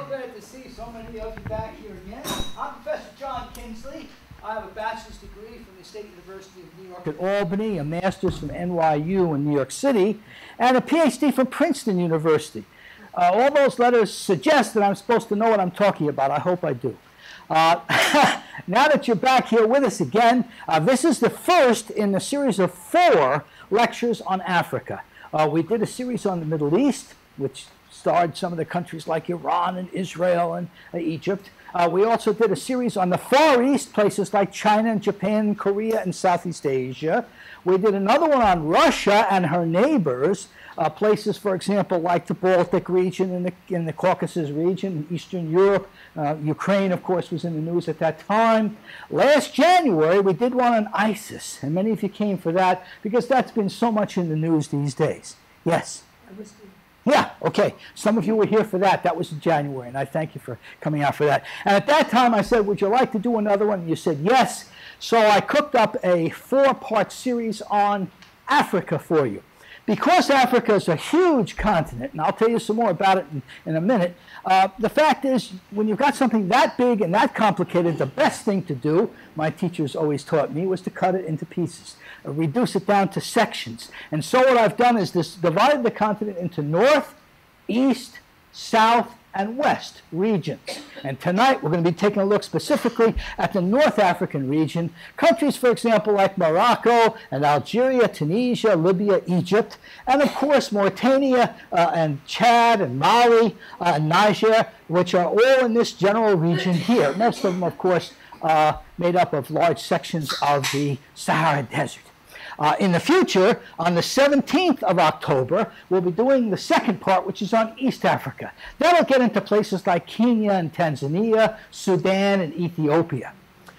so glad to see so many of you back here again. I'm Professor John Kienzle. I have a bachelor's degree from the State University of New York at Albany, a master's from NYU in New York City, and a PhD from Princeton University. All those letters suggest that I'm supposed to know what I'm talking about. I hope I do. Now that you're back here with us again, this is the first in a series of 4 lectures on Africa. We did a series on the Middle East, which starred some of the countries like Iran and Israel and Egypt. We also did a series on the Far East, places like China and Japan and Korea and Southeast Asia. We did another one on Russia and her neighbors, places, for example, like the Baltic region in the Caucasus region, Eastern Europe. Ukraine, of course, was in the news at that time. Last January, we did one on ISIS, and many of you came for that because that's been so much in the news these days. Yes? Yeah, okay. Some of you were here for that. That was in January, and I thank you for coming out for that. And at that time, I said, would you like to do another one? And you said yes. So I cooked up a 4-part series on Africa for you. Because Africa is a huge continent, and I'll tell you some more about it in a minute, the fact is, when you've got something that big and that complicated, the best thing to do, my teachers always taught me, was to cut it into pieces, reduce it down to sections. And so what I've done is divided the continent into north, east, south, and west regions. And tonight we're going to be taking a look specifically at the North African region. Countries, for example, like Morocco and Algeria, Tunisia, Libya, Egypt, and of course Mauritania and Chad and Mali and Niger, which are all in this general region here. Most of them, of course, made up of large sections of the Sahara Desert. In the future, on the 17th of October, we'll be doing the second part, which is on East Africa. That'll get into places like Kenya and Tanzania, Sudan and Ethiopia.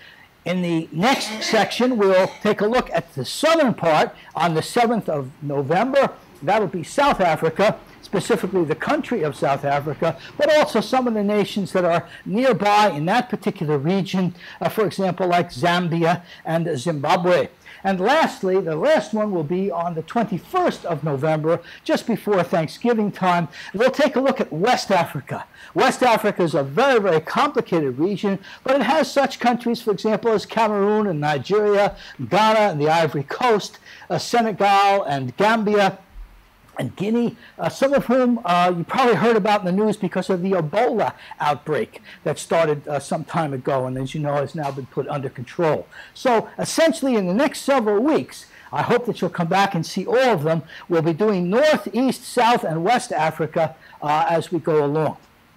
In the next section, we'll take a look at the southern part on the 7th of November. That'll be South Africa, specifically the country of South Africa, but also some of the nations that are nearby in that particular region, for example, like Zambia and Zimbabwe. And lastly, the last one will be on the 21st of November, just before Thanksgiving time. We'll take a look at West Africa. West Africa is a very, very complicated region, but it has such countries, for example, as Cameroon and Nigeria, Ghana and the Ivory Coast, Senegal and Gambia, and Guinea, some of whom you probably heard about in the news because of the Ebola outbreak that started some time ago and, as you know, has now been put under control. So essentially in the next several weeks, I hope that you'll come back and see all of them. We'll be doing North, East, South, and West Africa as we go along.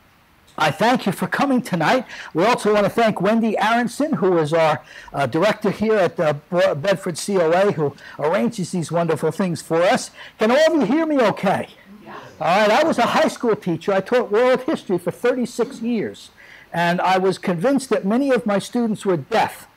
I thank you for coming tonight. We also want to thank Wendy Aronson, who is our director here at the Bedford COA, who arranges these wonderful things for us. Can all of you hear me okay? Yes. All right, I was a high school teacher. I taught world history for 36 years, and I was convinced that many of my students were deaf.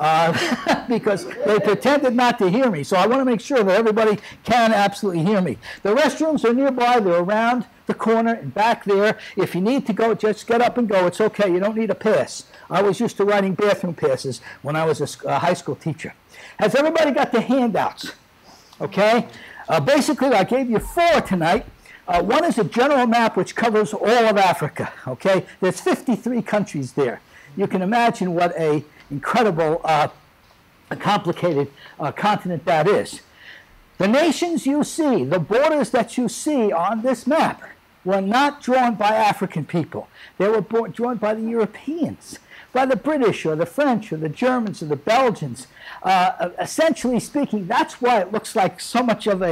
Because they pretended not to hear me. So I want to make sure that everybody can absolutely hear me. The restrooms are nearby. They're around the corner and back there. If you need to go, just get up and go. It's okay. You don't need a pass. I was used to writing bathroom passes when I was a high school teacher. Has everybody got the handouts? Okay? Basically, I gave you 4 tonight. One is a general map which covers all of Africa. Okay? There's 53 countries there. You can imagine what a incredible, complicated continent that is. The nations you see, the borders that you see on this map, were not drawn by African people. They were drawn by the Europeans, by the British or the French or the Germans or the Belgians. Essentially speaking, that's why it looks like so much of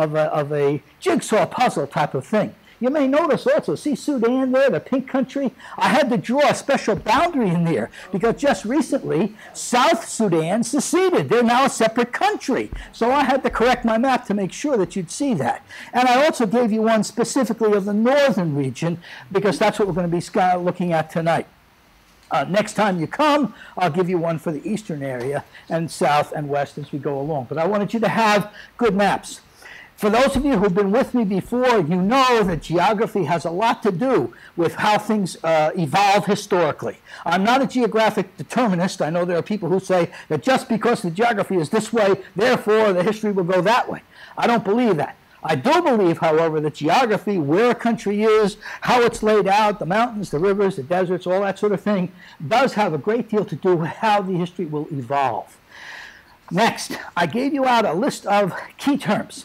a jigsaw puzzle type of thing. You may notice also, see Sudan there, the pink country? I had to draw a special boundary in there because just recently, South Sudan seceded. They're now a separate country. So I had to correct my map to make sure that you'd see that. And I also gave you one specifically of the northern region because that's what we're going to be looking at tonight. Next time you come, I'll give you one for the eastern area and south and west as we go along. But I wanted you to have good maps. For those of you who've been with me before, you know that geography has a lot to do with how things evolve historically. I'm not a geographic determinist. I know there are people who say that just because the geography is this way, therefore the history will go that way. I don't believe that. I do believe, however, that geography, where a country is, how it's laid out, the mountains, the rivers, the deserts, all that sort of thing, does have a great deal to do with how the history will evolve. Next, I gave you out a list of key terms.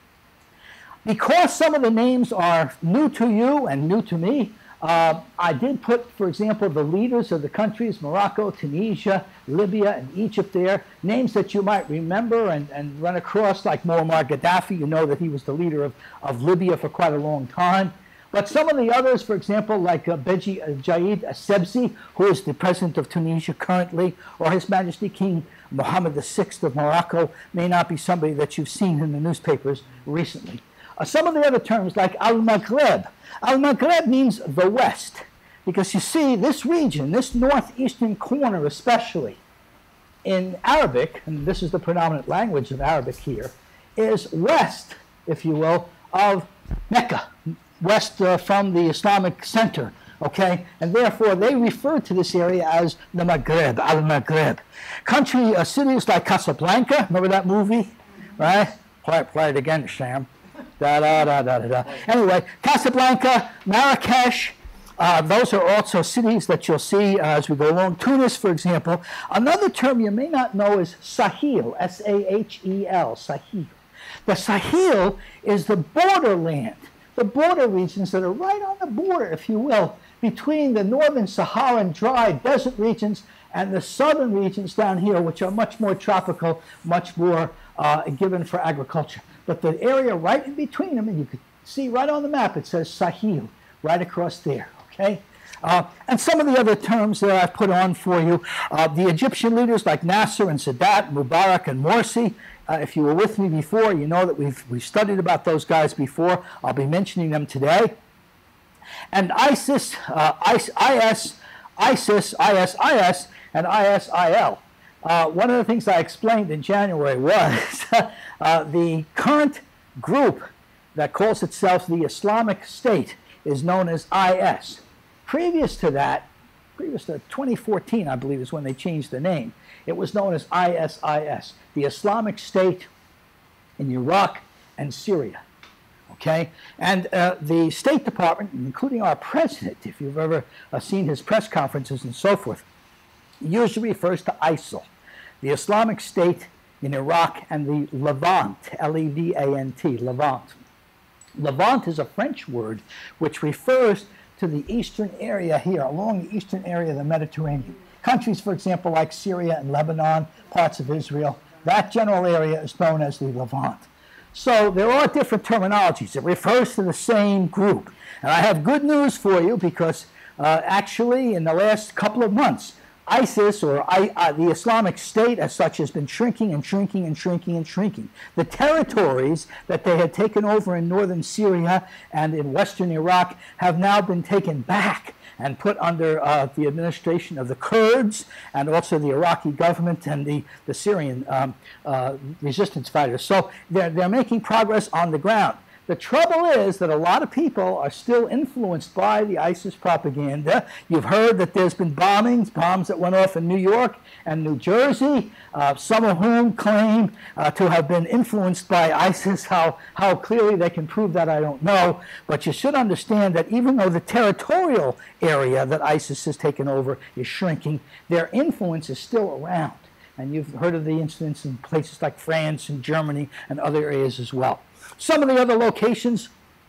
Because some of the names are new to you and new to me, I did put, for example, the leaders of the countries, Morocco, Tunisia, Libya, and Egypt there, names that you might remember and run across, like Muammar Gaddafi. You know that he was the leader of Libya for quite a long time. But some of the others, for example, like Beji Jaid Essebsi, who is the president of Tunisia currently, or His Majesty King Mohammed VI of Morocco, may not be somebody that you've seen in the newspapers recently. Some of the other terms, like Al-Maghreb. Al-Maghreb means the West, because you see, this region, this northeastern corner especially, in Arabic, and this is the predominant language of Arabic here, is west, if you will, of Mecca, west from the Islamic center, okay? And therefore, they refer to this area as the Maghreb, Al-Maghreb. Country, cities like Casablanca, remember that movie, right? Play it again, Sam. Anyway, Casablanca, Marrakesh, those are also cities that you'll see as we go along. Tunis, for example. Another term you may not know is Sahel, S-A-H-E-L, Sahel. The Sahel is the borderland, the border regions that are right on the border, if you will, between the northern Saharan dry desert regions and the southern regions down here, which are much more tropical, much more given for agriculture. But the area right in between them, and you can see right on the map, it says Sahel, right across there, okay? And some of the other terms that I've put on for you, the Egyptian leaders like Nasser and Sadat, Mubarak and Morsi. If you were with me before, you know that we've studied about those guys before. I'll be mentioning them today. And ISIS, ISIS, and ISIL. One of the things I explained in January was the current group that calls itself the Islamic State is known as IS. Previous to that, previous to 2014, I believe, is when they changed the name. It was known as ISIS, the Islamic State in Iraq and Syria. Okay? And the State Department, including our president, if you've ever seen his press conferences and so forth, usually refers to ISIL, the Islamic State in Iraq and the Levant, L-E-V-A-N-T, Levant. Levant is a French word which refers to the eastern area here, along the eastern area of the Mediterranean. Countries, for example, like Syria and Lebanon, parts of Israel, that general area is known as the Levant. So there are different terminologies. It refers to the same group. And I have good news for you because actually in the last couple of months, ISIS, or the Islamic State as such, has been shrinking and shrinking and shrinking and shrinking. The territories that they had taken over in northern Syria and in western Iraq have now been taken back and put under the administration of the Kurds and also the Iraqi government and the Syrian resistance fighters. So they're making progress on the ground. The trouble is that a lot of people are still influenced by the ISIS propaganda. You've heard that there's been bombs that went off in New York and New Jersey, some of whom claim to have been influenced by ISIS. How clearly they can prove that, I don't know. But you should understand that even though the territorial area that ISIS has taken over is shrinking, their influence is still around. And you've heard of the incidents in places like France and Germany and other areas as well. Some of the other locations,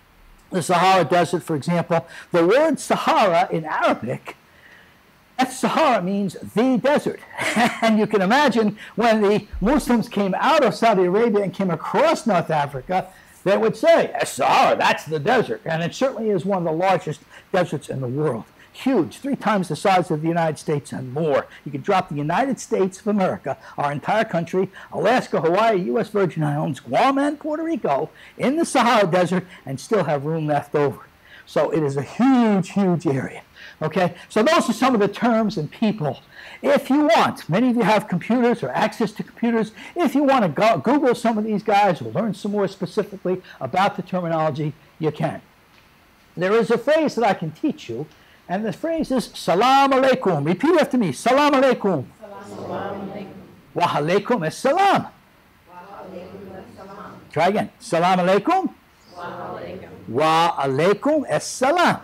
the Sahara Desert, for example, the word Sahara in Arabic, that Sahara means the desert. And you can imagine when the Muslims came out of Saudi Arabia and came across North Africa, they would say, Sahara, that's the desert. And it certainly is one of the largest deserts in the world. Huge, 3 times the size of the United States and more. You could drop the United States of America, our entire country, Alaska, Hawaii, U.S. Virgin Islands, Guam, and Puerto Rico in the Sahara Desert and still have room left over. So it is a huge, huge area. Okay, so those are some of the terms and people. If you want, many of you have computers or access to computers. If you want to Google some of these guys or learn some more specifically about the terminology, you can. There is a phrase that I can teach you. And the phrase is Salam alaikum. Repeat after me. Salam alaikum. Salam alaikum. Wa alaikum as salam. Try again. Salam alaikum. Wa alaikum as-salam.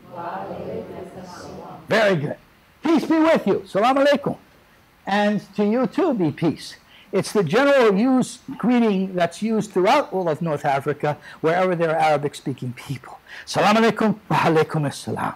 Very good. Peace be with you. Salam alaikum. And to you too be peace. It's the general greeting that's used throughout all of North Africa, wherever there are Arabic-speaking people. Salam alaikum wa alaikum as-salam.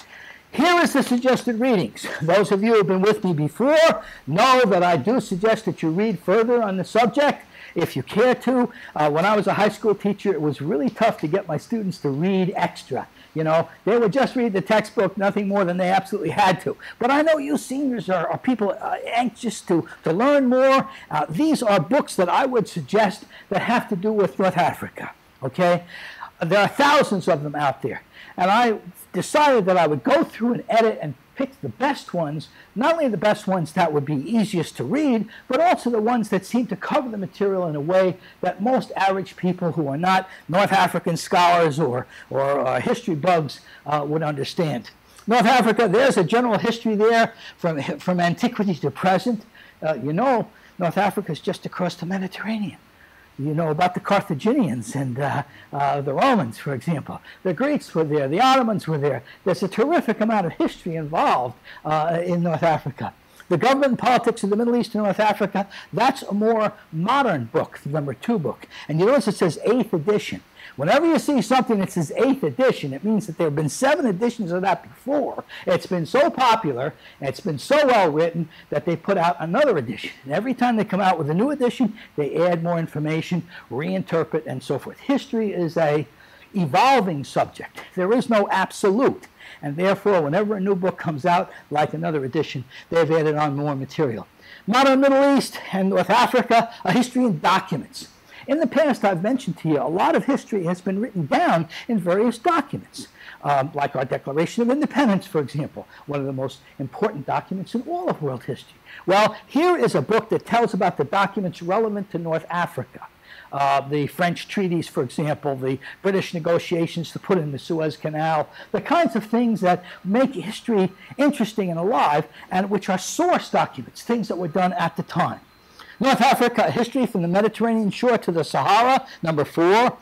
Here is the suggested readings. Those of you who have been with me before know that I do suggest that you read further on the subject if you care to. When I was a high school teacher, it was really tough to get my students to read extra. You know, they would just read the textbook, nothing more than they absolutely had to. But I know you seniors are people anxious to learn more. These are books that I would suggest that have to do with North Africa, okay? There are thousands of them out there. And I decided that I would go through and edit and pick the best ones, not only the best ones that would be easiest to read, but also the ones that seem to cover the material in a way that most average people who are not North African scholars or history bugs would understand. North Africa, there's a general history there from antiquity to present. You know, North Africa is just across the Mediterranean. You know about the Carthaginians and the Romans, for example. The Greeks were there. The Ottomans were there. There's a terrific amount of history involved in North Africa. The Government and Politics of the Middle East and North Africa, that's a more modern book, the #2 book. And you notice it says 8th edition. Whenever you see something that says 8th edition, it means that there have been 7 editions of that before. It's been so popular, and it's been so well written that they put out another edition. And every time they come out with a new edition, they add more information, reinterpret, and so forth. History is a evolving subject. There is no absolute. And therefore, whenever a new book comes out, like another edition, they've added on more material. Modern Middle East and North Africa, a history in documents. In the past, I've mentioned to you, a lot of history has been written down in various documents, like our Declaration of Independence, for example, one of the most important documents in all of world history. Well, here is a book that tells about the documents relevant to North Africa. The French treaties, for example, the British negotiations to put in the Suez Canal, the kinds of things that make history interesting and alive, and which are source documents, things that were done at the time. North Africa, a history from the Mediterranean shore to the Sahara, #4.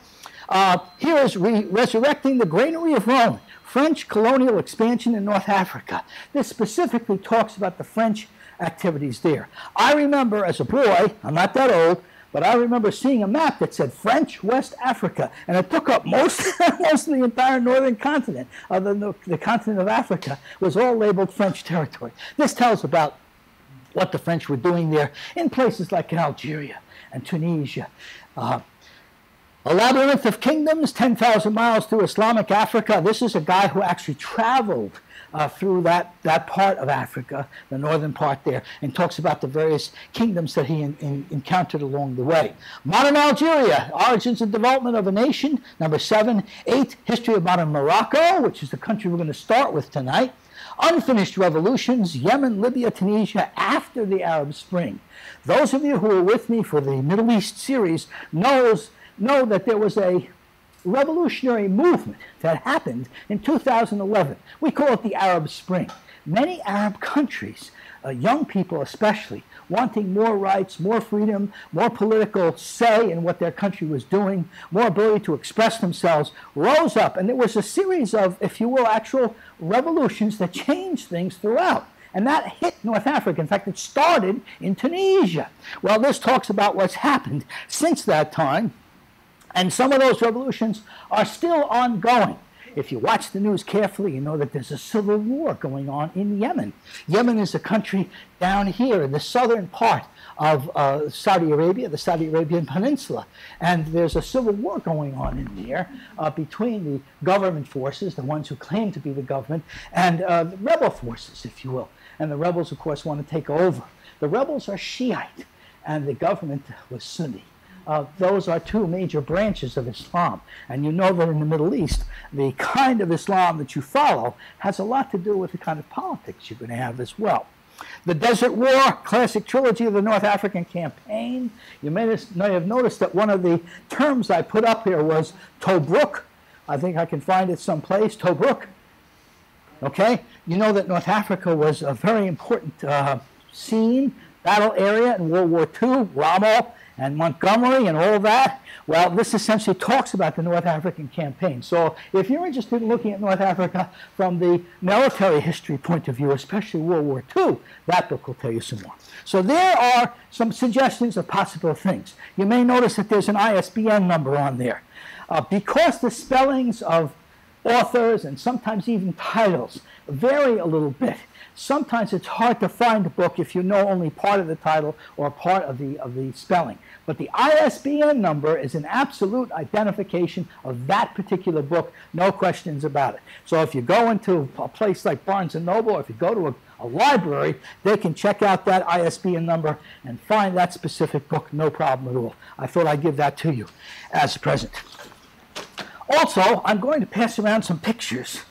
Here is Resurrecting the Granary of Rome, French colonial expansion in North Africa. This specifically talks about the French activities there. I remember as a boy, I'm not that old, but I remember seeing a map that said French West Africa, and it took up most of the entire northern continent. The continent of Africa was all labeled French territory. This tells about what the French were doing there in places like Algeria and Tunisia. A labyrinth of kingdoms, 10,000 miles through Islamic Africa. This is a guy who actually traveled through that part of Africa, the northern part there, and talks about the various kingdoms that he encountered along the way. Modern Algeria, Origins and Development of a Nation, #7. 8, History of Modern Morocco, which is the country we're going to start with tonight. Unfinished Revolutions, Yemen, Libya, Tunisia, after the Arab Spring. Those of you who were with me for the Middle East series know that there was a revolutionary movement that happened in 2011. We call it the Arab Spring. Many Arab countries, young people especially, wanting more rights, more freedom, more political say in what their country was doing, more ability to express themselves, rose up. And there was a series of, if you will, actual revolutions that changed things throughout. And that hit North Africa. In fact, it started in Tunisia. Well, this talks about what's happened since that time. And some of those revolutions are still ongoing. If you watch the news carefully, you know that there's a civil war going on in Yemen. Yemen is a country down here in the southern part of Saudi Arabia, the Saudi Arabian Peninsula. And there's a civil war going on in there between the government forces, the ones who claim to be the government, and the rebel forces, if you will. And the rebels, of course, want to take over. The rebels are Shiite, and the government was Sunni. Those are 2 major branches of Islam. And you know that in the Middle East, the kind of Islam that you follow has a lot to do with the kind of politics you're going to have as well. The Desert War, classic trilogy of the North African campaign. You may have noticed that one of the terms I put up here was Tobruk. I think I can find it someplace. Tobruk. Okay? You know that North Africa was a very important scene battle area in World War II, Rommel and Montgomery and all that. Well, this essentially talks about the North African campaign. So if you're interested in looking at North Africa from the military history point of view, especially World War II, that book will tell you some more. So there are some suggestions of possible things. You may notice that there's an ISBN number on there. Because the spellings of authors and sometimes even titles vary a little bit, sometimes it's hard to find a book if you know only part of the title or part of the spelling. But the ISBN number is an absolute identification of that particular book, no questions about it. So if you go into a place like Barnes & Noble, or if you go to a library, they can check out that ISBN number and find that specific book, no problem at all. I thought I'd give that to you as a present. Also, I'm going to pass around some pictures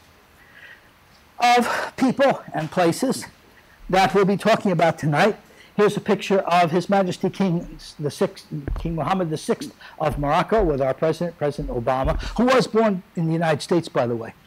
of people and places that we'll be talking about tonight. Here's a picture of His Majesty King Mohammed VI of Morocco with our president, President Obama, who was born in the United States, by the way.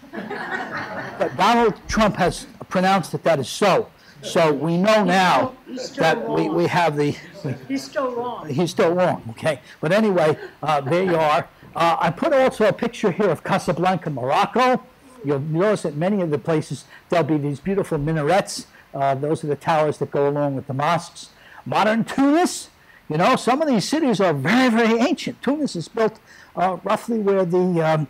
But Donald Trump has pronounced that is so. So we know now that we have the... He's still wrong. He's still wrong, okay. But anyway, there you are. I put also a picture here of Casablanca, Morocco. You'll notice that many of the places, there'll be these beautiful minarets. Those are the towers that go along with the mosques. Modern Tunis, you know, some of these cities are very, very ancient. Tunis is built roughly where the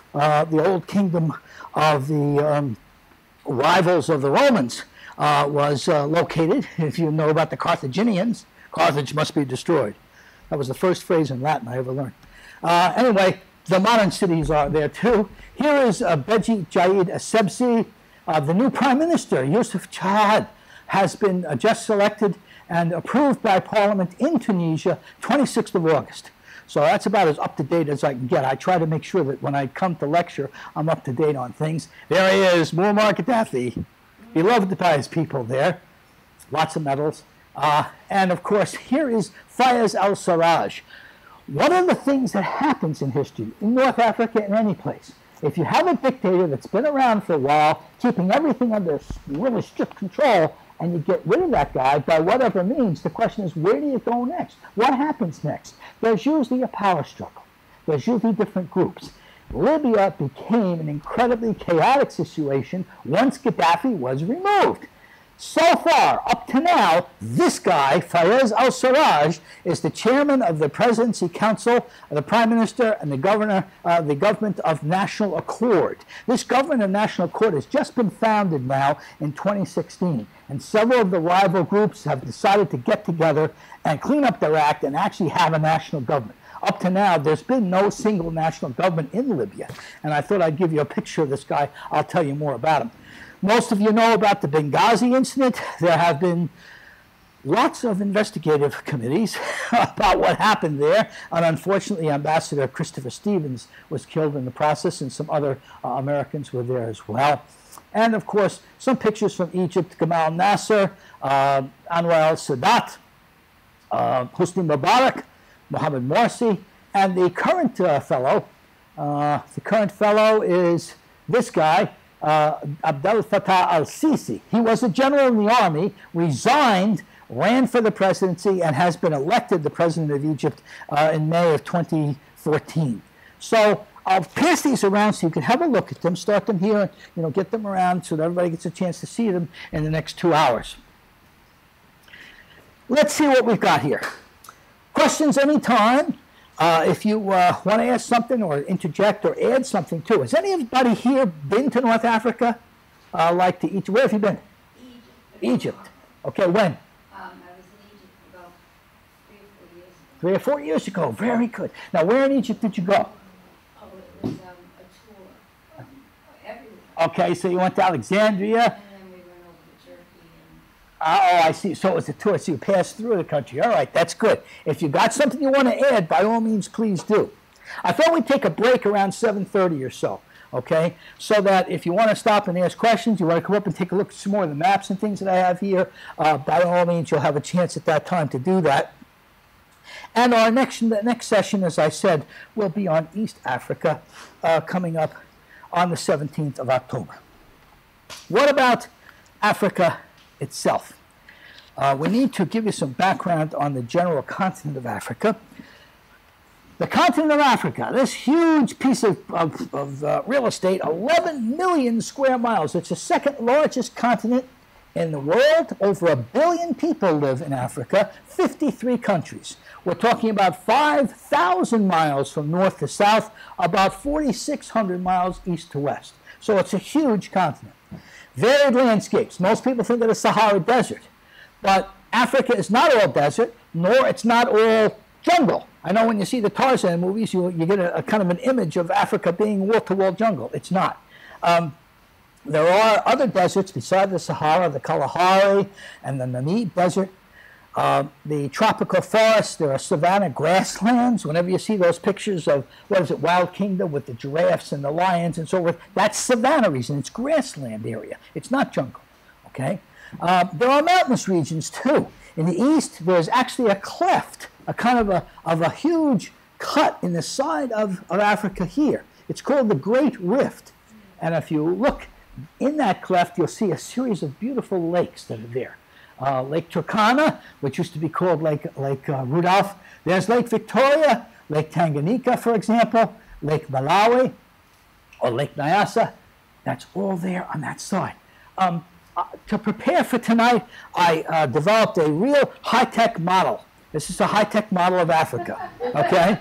old kingdom of the rivals of the Romans was located. If you know about the Carthaginians, Carthage must be destroyed. That was the first phrase in Latin I ever learned. Anyway, the modern cities are there too. Here is Beji Jaid Essebsi. The new Prime Minister, Youssef Chahad, has been just selected and approved by Parliament in Tunisia, 26th of August. So that's about as up-to-date as I can get. I try to make sure that when I come to lecture, I'm up-to-date on things. There he is, Muammar Gaddafi. Beloved by his people there. Lots of medals. And, of course, here is Fayez al-Sarraj. One of the things that happens in history, in North Africa and any place, if you have a dictator that's been around for a while, keeping everything under really strict control, and you get rid of that guy by whatever means, the question is, where do you go next? What happens next? There's usually a power struggle. There's usually different groups. Libya became an incredibly chaotic situation once Gaddafi was removed. So far, up to now, this guy, Fayez al-Sarraj, is the chairman of the Presidency Council, the Prime Minister, and the Government of National Accord. This Government of National Accord has just been founded now in 2016, and several of the rival groups have decided to get together and clean up their act and actually have a national government. Up to now, there's been no single national government in Libya, and I thought I'd give you a picture of this guy. I'll tell you more about him. Most of you know about the Benghazi incident. There have been lots of investigative committees about what happened there, and unfortunately Ambassador Christopher Stevens was killed in the process, and some other Americans were there as well. And of course, some pictures from Egypt: Gamal Nasser, Anwar al-Sadat, Hosni Mubarak, Mohamed Morsi, and the current fellow. The current fellow is this guy, Abdel Fattah al-Sisi. He was a general in the army, resigned, ran for the presidency, and has been elected the president of Egypt in May of 2014. So I'll pass these around so you can have a look at them, start them here, and get them around so that everybody gets a chance to see them in the next 2 hours. Let's see what we've got here. Questions anytime. If you want to ask something or interject or add something too. Has anybody here been to North Africa? Like to Egypt? Where have you been? Egypt. Egypt. Okay, when? I was in Egypt about 3 or 4 years ago. 3 or 4 years ago. Very good. Now, where in Egypt did you go? Oh, it was a tour everywhere. Okay, so you went to Alexandria. And then we went over to Turkey and... Oh, I see. So it was a tour. So you passed through the country. All right, that's good. If you got something you want to add, by all means, please do. I thought we'd take a break around 7:30 or so, okay? So that if you want to stop and ask questions, you want to come up and take a look at some more of the maps and things that I have here, by all means, you'll have a chance at that time to do that. And our next session, as I said, will be on East Africa, coming up on the 17th of October. What about Africa itself? we need to give you some background on the general continent of Africa. The continent of Africa, this huge piece of real estate, 11 million square miles. It's the second largest continent in the world. Over 1 billion people live in Africa, 53 countries. We're talking about 5,000 miles from north to south, about 4,600 miles east to west. So it's a huge continent. Varied landscapes. Most people think of the Sahara Desert. But Africa is not all desert, nor it's not all jungle. I know when you see the Tarzan movies, you get a kind of an image of Africa being wall-to-wall jungle. It's not. There are other deserts beside the Sahara, the Kalahari and the Namib Desert. The tropical forests, there are savanna grasslands. Whenever you see those pictures of, Wild Kingdom with the giraffes and the lions and so forth, that's savanna region. It's grassland area. It's not jungle, okay? There are mountainous regions, too. In the east, there's actually a cleft, a kind of a huge cut in the side of Africa here. It's called the Great Rift. And if you look in that cleft, you'll see a series of beautiful lakes that are there. Lake Turkana, which used to be called Lake Rudolph. There's Lake Victoria, Lake Tanganyika, for example, Lake Malawi, or Lake Nyasa. That's all there on that side. To prepare for tonight, I developed a real high-tech model. This is a high-tech model of Africa, okay?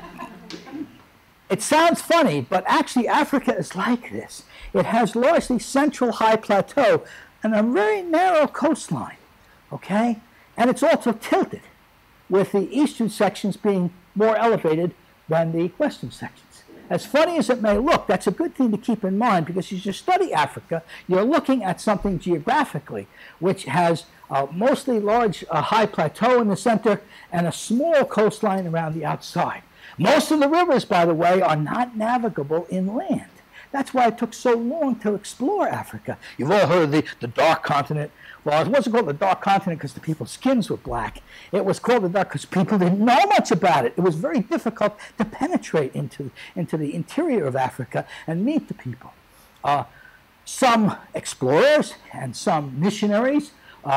It sounds funny, but actually Africa is like this. It has largely central high plateau and a very narrow coastline, okay? And it's also tilted, with the eastern sections being more elevated than the western sections. As funny as it may look, that's a good thing to keep in mind, because as you study Africa, you're looking at something geographically which has mostly large high plateau in the center and a small coastline around the outside. Most of the rivers, by the way, are not navigable inland. That's why it took so long to explore Africa. You've all heard of the Dark Continent. Well, it wasn't called the Dark Continent because the people's skins were black. It was called the Dark because people didn't know much about it. It was very difficult to penetrate into the interior of Africa and meet the people. Some explorers and some missionaries,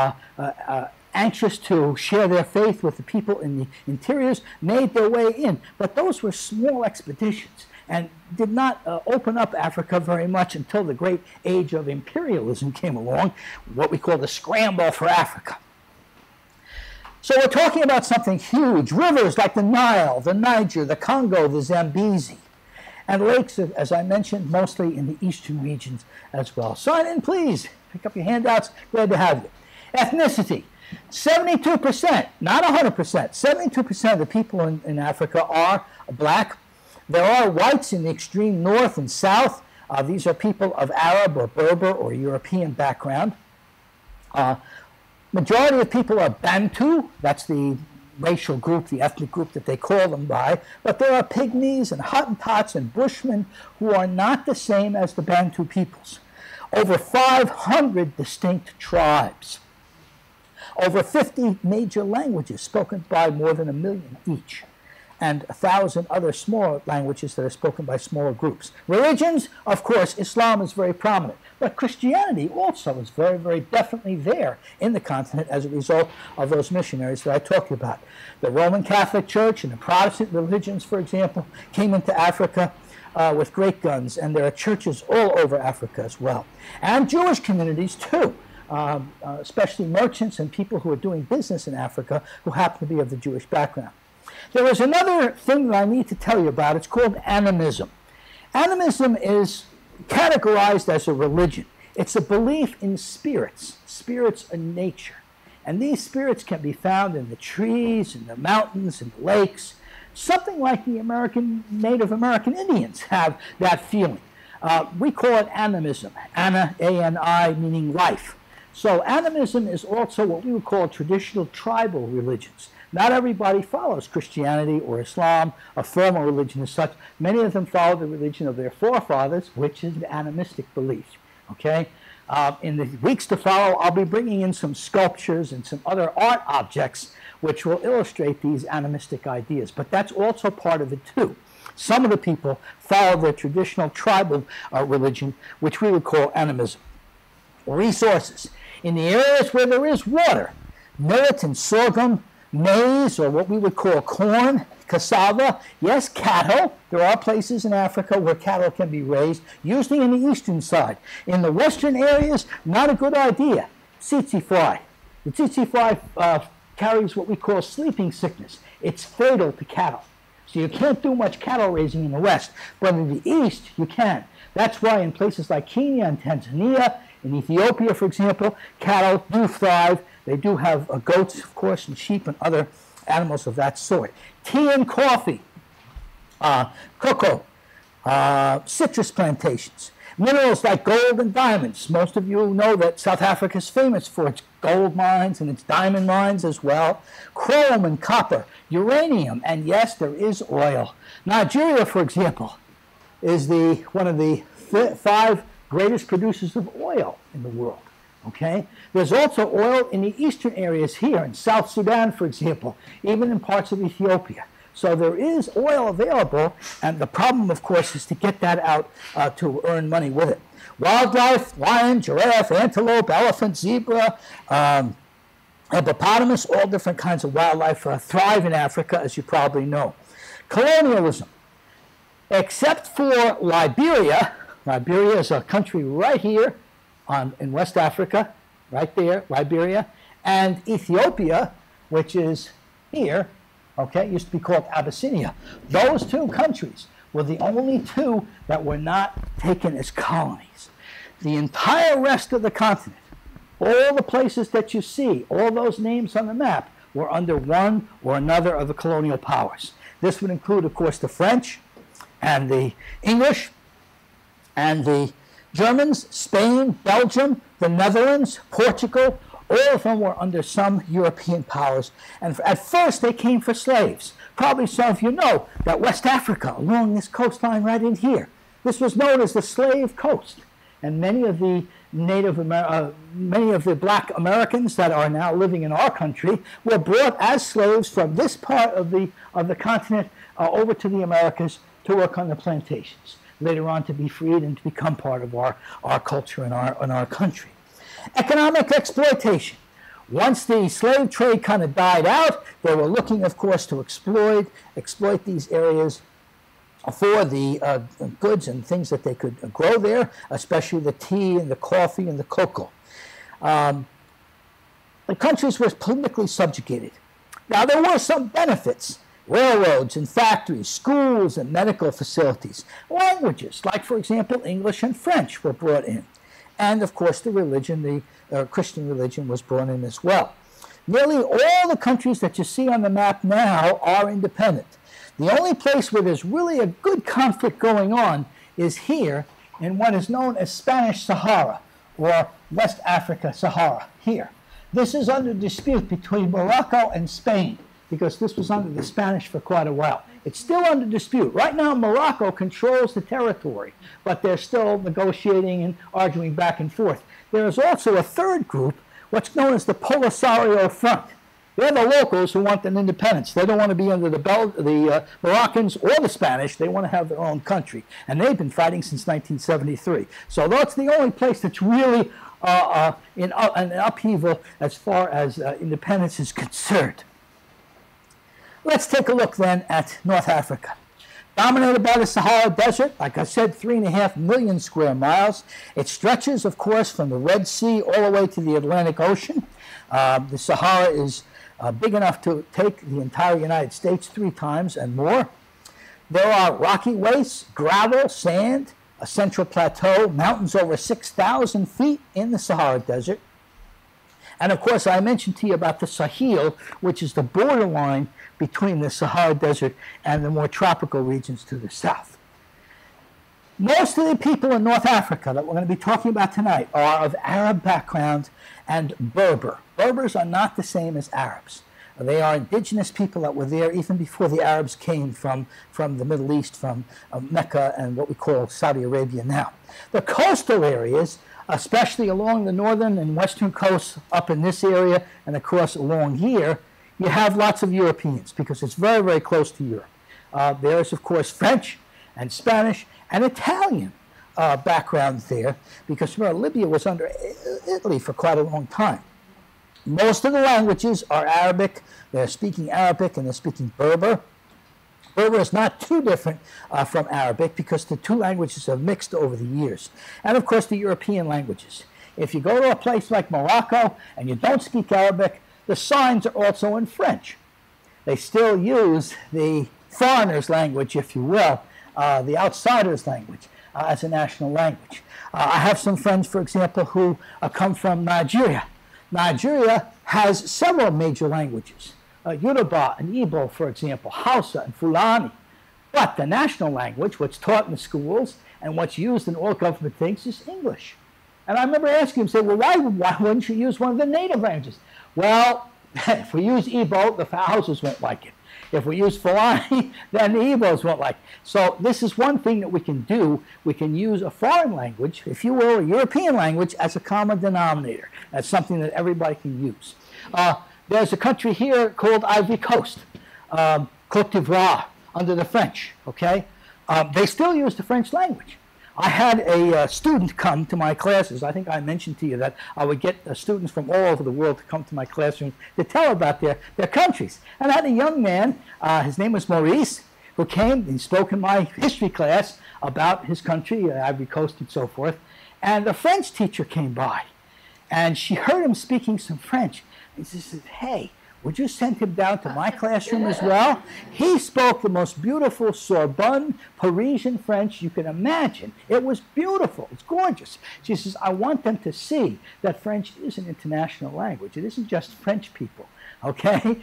anxious to share their faith with the people in the interiors, made their way in. But those were small expeditions and did not open up Africa very much until the great age of imperialism came along, what we call the scramble for Africa. So we're talking about something huge, rivers like the Nile, the Niger, the Congo, the Zambezi, and lakes, as I mentioned, mostly in the eastern regions as well. Sign in, please. Pick up your handouts. Glad to have you. Ethnicity. 72%, not 100%, 72% of the people in Africa are black. There are whites in the extreme north and south. These are people of Arab or Berber or European background. Majority of people are Bantu. That's the racial group, the ethnic group that they call them by. But there are Pygmies and Hottentots and Bushmen who are not the same as the Bantu peoples. Over 500 distinct tribes. Over 50 major languages spoken by more than 1 million each, and 1,000 other smaller languages that are spoken by smaller groups. Religions, of course, Islam is very prominent, but Christianity also is very, very definitely there in the continent as a result of those missionaries that I talked about. The Roman Catholic Church and the Protestant religions, for example, came into Africa with great guns, and there are churches all over Africa as well. And Jewish communities, too. Especially merchants and people who are doing business in Africa who happen to be of the Jewish background. There is another thing that I need to tell you about. It's called animism. Animism is categorized as a religion. It's a belief in spirits, spirits in nature. And these spirits can be found in the trees, in the mountains, in the lakes. Something like the Native American Indians have that feeling. We call it animism. Ana, A-N-I, meaning life. So animism is also what we would call traditional tribal religions. Not everybody follows Christianity or Islam, a formal religion as such. Many of them follow the religion of their forefathers, which is the animistic belief. Okay? In the weeks to follow, I'll be bringing in some sculptures and some other art objects which will illustrate these animistic ideas. But that's also part of it too. Some of the people follow their traditional tribal religion, which we would call animism. Resources. In the areas where there is water, millet and sorghum, maize, or what we would call corn, cassava, yes, cattle. There are places in Africa where cattle can be raised, usually in the eastern side. In the western areas, not a good idea. Tsetse fly. The tsetse fly carries what we call sleeping sickness. It's fatal to cattle. So you can't do much cattle raising in the west, but in the east you can. That's why in places like Kenya and Tanzania, in Ethiopia, for example, cattle do thrive. They do have goats, of course, and sheep and other animals of that sort. Tea and coffee, cocoa, citrus plantations, minerals like gold and diamonds. Most of you know that South Africa is famous for its gold mines and its diamond mines as well. Chrome and copper, uranium, and yes, there is oil. Nigeria, for example, is one of the 5 greatest producers of oil in the world. Okay? There's also oil in the eastern areas here, in South Sudan, for example, even in parts of Ethiopia. So there is oil available, and the problem, of course, is to get that out to earn money with it. Wildlife, lion, giraffe, antelope, elephant, zebra, hippopotamus, all different kinds of wildlife thrive in Africa, as you probably know. Colonialism. Except for Liberia, Liberia is a country right here in West Africa, right there, Liberia, and Ethiopia, which is here, okay, used to be called Abyssinia. Those 2 countries were the only 2 that were not taken as colonies. The entire rest of the continent, all the places that you see, all those names on the map, were under one or another of the colonial powers. This would include, of course, the French and the English and the Germans, Spain, Belgium, the Netherlands, Portugal. All of them were under some European powers. And at first they came for slaves. Probably some of you know that West Africa, along this coastline right in here, this was known as the Slave Coast. And many of the many of the black Americans that are now living in our country were brought as slaves from this part of the continent over to the Americas to work on the plantations, later on to be freed and to become part of our culture and our country. Economic exploitation. Once the slave trade kind of died out, they were looking, of course, to exploit these areas for the goods and things that they could grow there, especially the tea and the coffee and the cocoa. The countries were politically subjugated. Now, there were some benefits. Railroads and factories, schools and medical facilities. Languages, like, for example, English and French were brought in. And, of course, the religion, the Christian religion, was brought in as well. Nearly all the countries that you see on the map now are independent. The only place where there's really a good conflict going on is here in what is known as Spanish Sahara, or West Africa Sahara, here. This is under dispute between Morocco and Spain, because this was under the Spanish for quite a while. It's still under dispute. Right now, Morocco controls the territory, but they're still negotiating and arguing back and forth. There is also a third group, what's known as the Polisario Front. They're the locals who want an independence. They don't want to be under the Moroccans or the Spanish. They want to have their own country. And they've been fighting since 1973. So that's the only place that's really in an upheaval as far as independence is concerned. Let's take a look then at North Africa. Dominated by the Sahara Desert, like I said, 3.5 million square miles. It stretches, of course, from the Red Sea all the way to the Atlantic Ocean. The Sahara is big enough to take the entire United States 3 times and more. There are rocky wastes, gravel, sand, a central plateau, mountains over 6,000 feet in the Sahara Desert. And of course, I mentioned to you about the Sahel, which is the borderline between the Sahara Desert and the more tropical regions to the south. Most of the people in North Africa that we're going to be talking about tonight are of Arab background and Berber. Berbers are not the same as Arabs. They are indigenous people that were there even before the Arabs came from the Middle East, from Mecca and what we call Saudi Arabia now. The coastal areas, especially along the northern and western coasts up in this area and across along here, you have lots of Europeans because it's very, very close to Europe. There's, of course, French and Spanish and Italian background there because remember, Libya was under Italy for quite a long time. Most of the languages are Arabic. They're speaking Arabic and they're speaking Berber. Berber is not too different from Arabic because the two languages have mixed over the years. And of course the European languages. If you go to a place like Morocco and you don't speak Arabic, the signs are also in French. They still use the foreigner's language, if you will, the outsider's language as a national language. I have some friends, for example, who come from Nigeria. Nigeria has several major languages. Yoruba and Igbo, for example, Hausa and Fulani. But the national language, what's taught in the schools and what's used in all government things is English. And I remember asking him, say, well, why wouldn't you use one of the native languages? Well, if we use Igbo, the Hausas won't like it. If we use Fulani, then the Igbos won't like it. So this is one thing that we can do. We can use a foreign language, if you will, a European language, as a common denominator. That's something that everybody can use. There's a country here called Ivory Coast, Côte d'Ivoire, under the French, okay? They still use the French language. I had a student come to my classes. I think I mentioned to you that I would get students from all over the world to come to my classroom to tell about their countries. And I had a young man, his name was Maurice, who came and spoke in my history class about his country, Ivory Coast and so forth. And the French teacher came by, and she heard him speaking some French. And she said, hey, would you send him down to my classroom as well? He spoke the most beautiful Sorbonne Parisian French you can imagine. It was beautiful. It's gorgeous. She says, I want them to see that French is an international language. It isn't just French people, okay,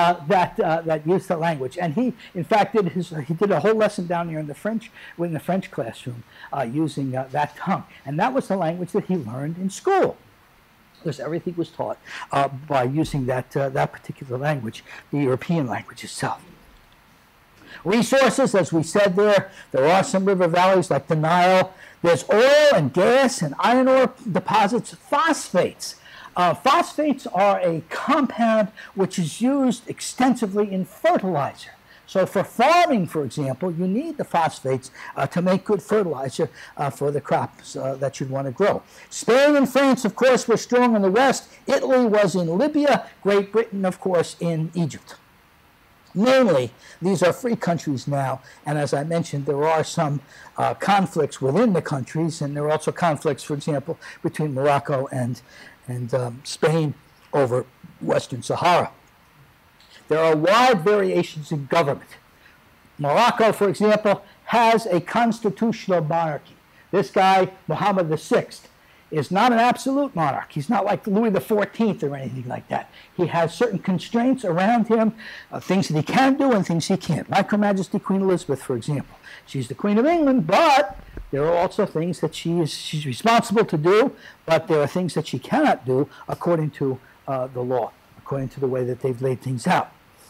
that use the language. And he, in fact, he did a whole lesson down here in the French classroom using that tongue. And that was the language that he learned in school, because everything was taught by using that particular language, the European language itself. Resources, as we said there are some river valleys like the Nile. There's oil and gas and iron ore deposits. Phosphates. Phosphates are a compound which is used extensively in fertilizer. So for farming, for example, you need the phosphates to make good fertilizer for the crops that you'd want to grow. Spain and France, of course, were strong in the west. Italy was in Libya. Great Britain, of course, in Egypt. Mainly, these are free countries now, and as I mentioned, there are some conflicts within the countries, and there are also conflicts, for example, between Morocco and Spain over Western Sahara. There are wide variations in government. Morocco, for example, has a constitutional monarchy. This guy, Mohammed VI, is not an absolute monarch. He's not like Louis XIV or anything like that. He has certain constraints around him, things that he can do and things he can't. Like Her Majesty Queen Elizabeth, for example. She's the Queen of England, but there are also things that she's responsible to do, but there are things that she cannot do according to the law, according to the way that they've laid things out.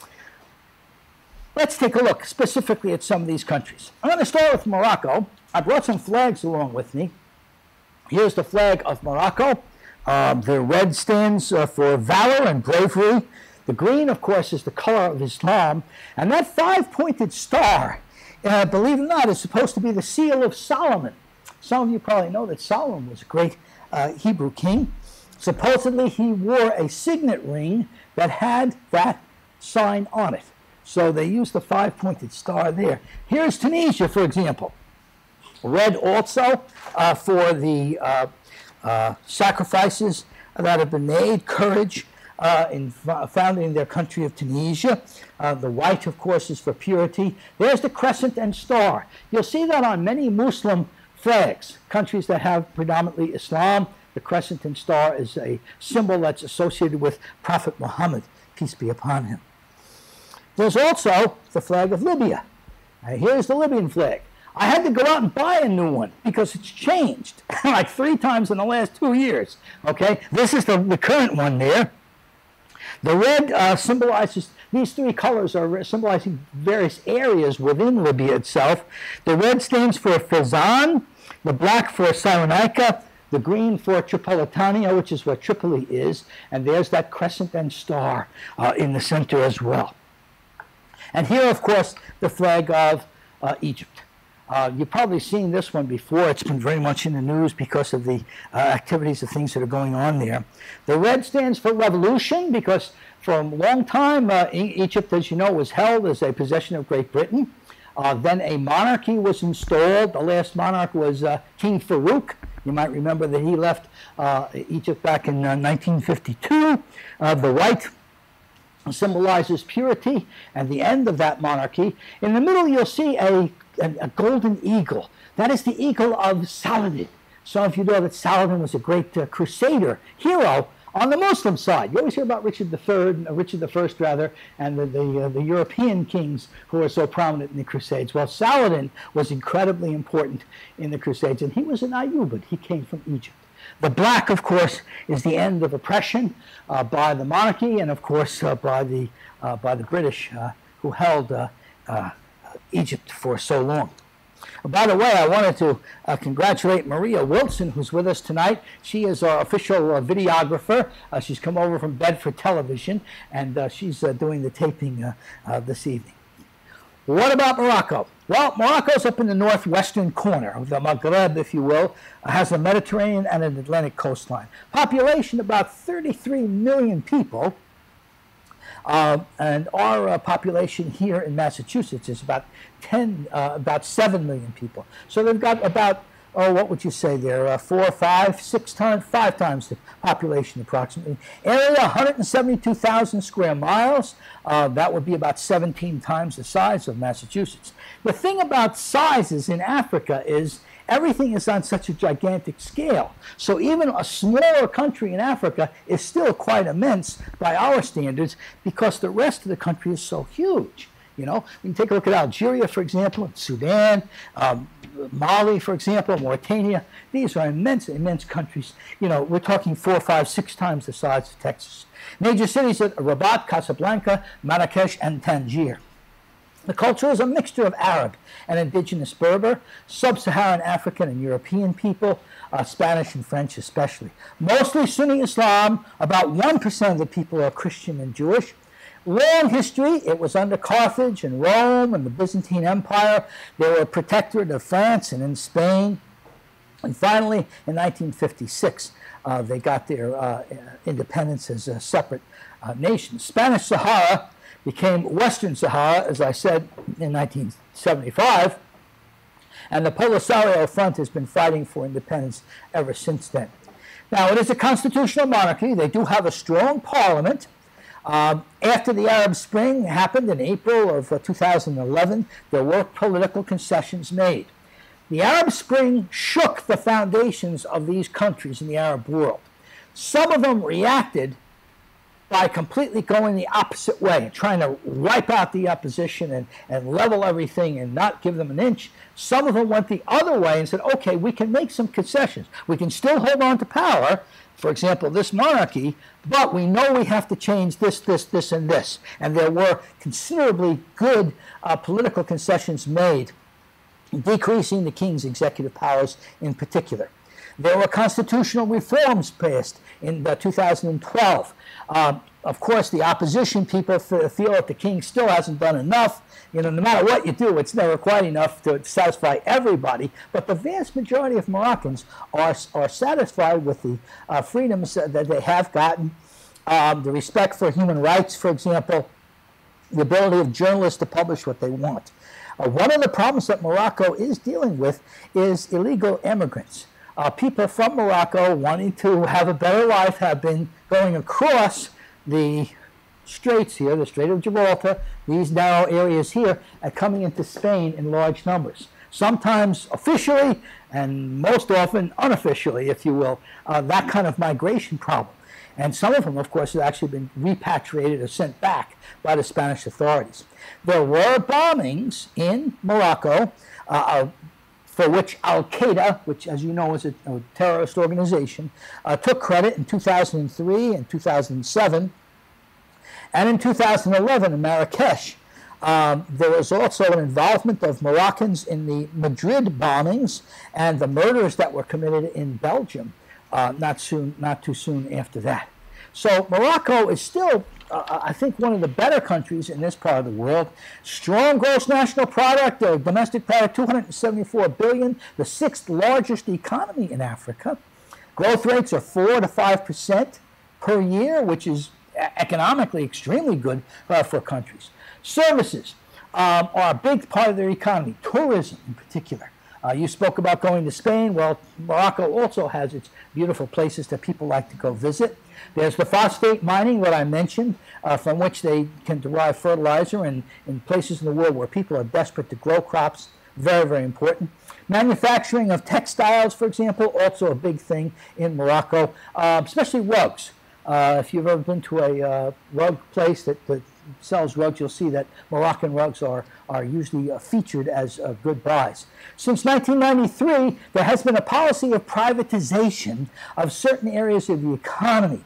Let's take a look specifically at some of these countries. I'm going to start with Morocco. I brought some flags along with me. Here's the flag of Morocco. The red stands for valor and bravery. The green, of course, is the color of Islam. And that five-pointed star, believe it or not, is supposed to be the seal of Solomon. Some of you probably know that Solomon was a great Hebrew king. Supposedly, he wore a signet ring that had that sign on it. So they used the five-pointed star there. Here's Tunisia, for example. Red also for the sacrifices that have been made, courage in founding their country of Tunisia. The white, of course, is for purity. There's the crescent and star. You'll see that on many Muslim flags, countries that have predominantly Islam. The crescent and star is a symbol that's associated with Prophet Muhammad, peace be upon him. There's also the flag of Libya. Here's the Libyan flag. I had to go out and buy a new one because it's changed like 3 times in the last 2 years. Okay, this is the current one there. The red symbolizes, these 3 colors are symbolizing various areas within Libya itself. The red stands for Fezzan, the black for Cyrenaica, the green for Tripolitania, which is where Tripoli is, and there's that crescent and star in the center as well. And here, of course, the flag of Egypt. You've probably seen this one before. It's been very much in the news because of the activities of things that are going on there. The red stands for revolution because for a long time, Egypt, as you know, was held as a possession of Great Britain. Then a monarchy was installed. The last monarch was King Farouk. You might remember that he left Egypt back in 1952. The white symbolizes purity and the end of that monarchy. In the middle, you'll see a golden eagle. That is the eagle of Saladin. Some of you know that Saladin was a great crusader hero on the Muslim side. You always hear about Richard I rather, and the European kings who are so prominent in the Crusades. Well, Saladin was incredibly important in the Crusades, and he was an Ayyubid. He came from Egypt. The black, of course, is the end of oppression by the monarchy, and of course by the British who held Egypt for so long. By the way, I wanted to congratulate Maria Wilson, who's with us tonight. She is our official videographer. She's come over from Bedford Television, and she's doing the taping this evening. What about Morocco? Well, Morocco's up in the northwestern corner of the Maghreb, if you will. Has a Mediterranean and an Atlantic coastline. Population about 33 million people. And our population here in Massachusetts is about 7 million people. So they've got about, what would you say there, 4, 5, 6 times, 5 times the population approximately. Area, 172,000 square miles. That would be about 17 times the size of Massachusetts. The thing about sizes in Africa is everything is on such a gigantic scale. So even a smaller country in Africa is still quite immense by our standards because the rest of the country is so huge. You know, we can take a look at Algeria, for example, Sudan, Mali, for example, Mauritania. These are immense, immense countries. You know, we're talking 4, 5, 6 times the size of Texas. Major cities are Rabat, Casablanca, Marrakesh, and Tangier. The culture is a mixture of Arab and indigenous Berber, sub-Saharan African and European people, Spanish and French especially. Mostly Sunni Islam, about 1% of the people are Christian and Jewish. Long history, it was under Carthage and Rome and the Byzantine Empire. They were a protectorate of France and in Spain. And finally, in 1956, they got their independence as a separate nation. Spanish Sahara became Western Sahara, as I said, in 1975, and the Polisario Front has been fighting for independence ever since then. Now, it is a constitutional monarchy. They do have a strong parliament. After the Arab Spring happened in April of 2011, there were political concessions made. The Arab Spring shook the foundations of these countries in the Arab world. Some of them reacted by completely going the opposite way, trying to wipe out the opposition and level everything and not give them an inch. Some of them went the other way and said, okay, we can make some concessions. We can still hold on to power, for example, this monarchy, but we know we have to change this, this, this, and this. And there were considerably good political concessions made, decreasing the king's executive powers in particular. There were constitutional reforms passed in 2012. Of course, the opposition people feel that the king still hasn't done enough. You know, no matter what you do, it's never quite enough to satisfy everybody. But the vast majority of Moroccans are satisfied with the freedoms that they have gotten, the respect for human rights, for example, the ability of journalists to publish what they want. One of the problems that Morocco is dealing with is illegal immigrants. People from Morocco wanting to have a better life have been going across the straits here, the Strait of Gibraltar, these narrow areas here, and coming into Spain in large numbers. Sometimes officially, and most often unofficially, if you will, that kind of migration problem. And some of them, of course, have actually been repatriated or sent back by the Spanish authorities. There were bombings in Morocco, for which Al-Qaeda, which, as you know, is a terrorist organization, took credit in 2003 and 2007. And in 2011 in Marrakesh, there was also an involvement of Moroccans in the Madrid bombings and the murders that were committed in Belgium not too soon after that. So Morocco is still I think, one of the better countries in this part of the world. Strong gross national product, domestic product, 274 billion, the sixth largest economy in Africa. Growth rates are 4 to 5% per year, which is economically extremely good for countries. Services are a big part of their economy, tourism in particular. You spoke about going to Spain. Well, Morocco also has its beautiful places that people like to go visit. There's the phosphate mining that I mentioned, from which they can derive fertilizer in places in the world where people are desperate to grow crops. Very, very important. Manufacturing of textiles, for example, also a big thing in Morocco, especially rugs. If you've ever been to a rug place that sells rugs, you'll see that Moroccan rugs are usually featured as good buys. Since 1993, there has been a policy of privatization of certain areas of the economy,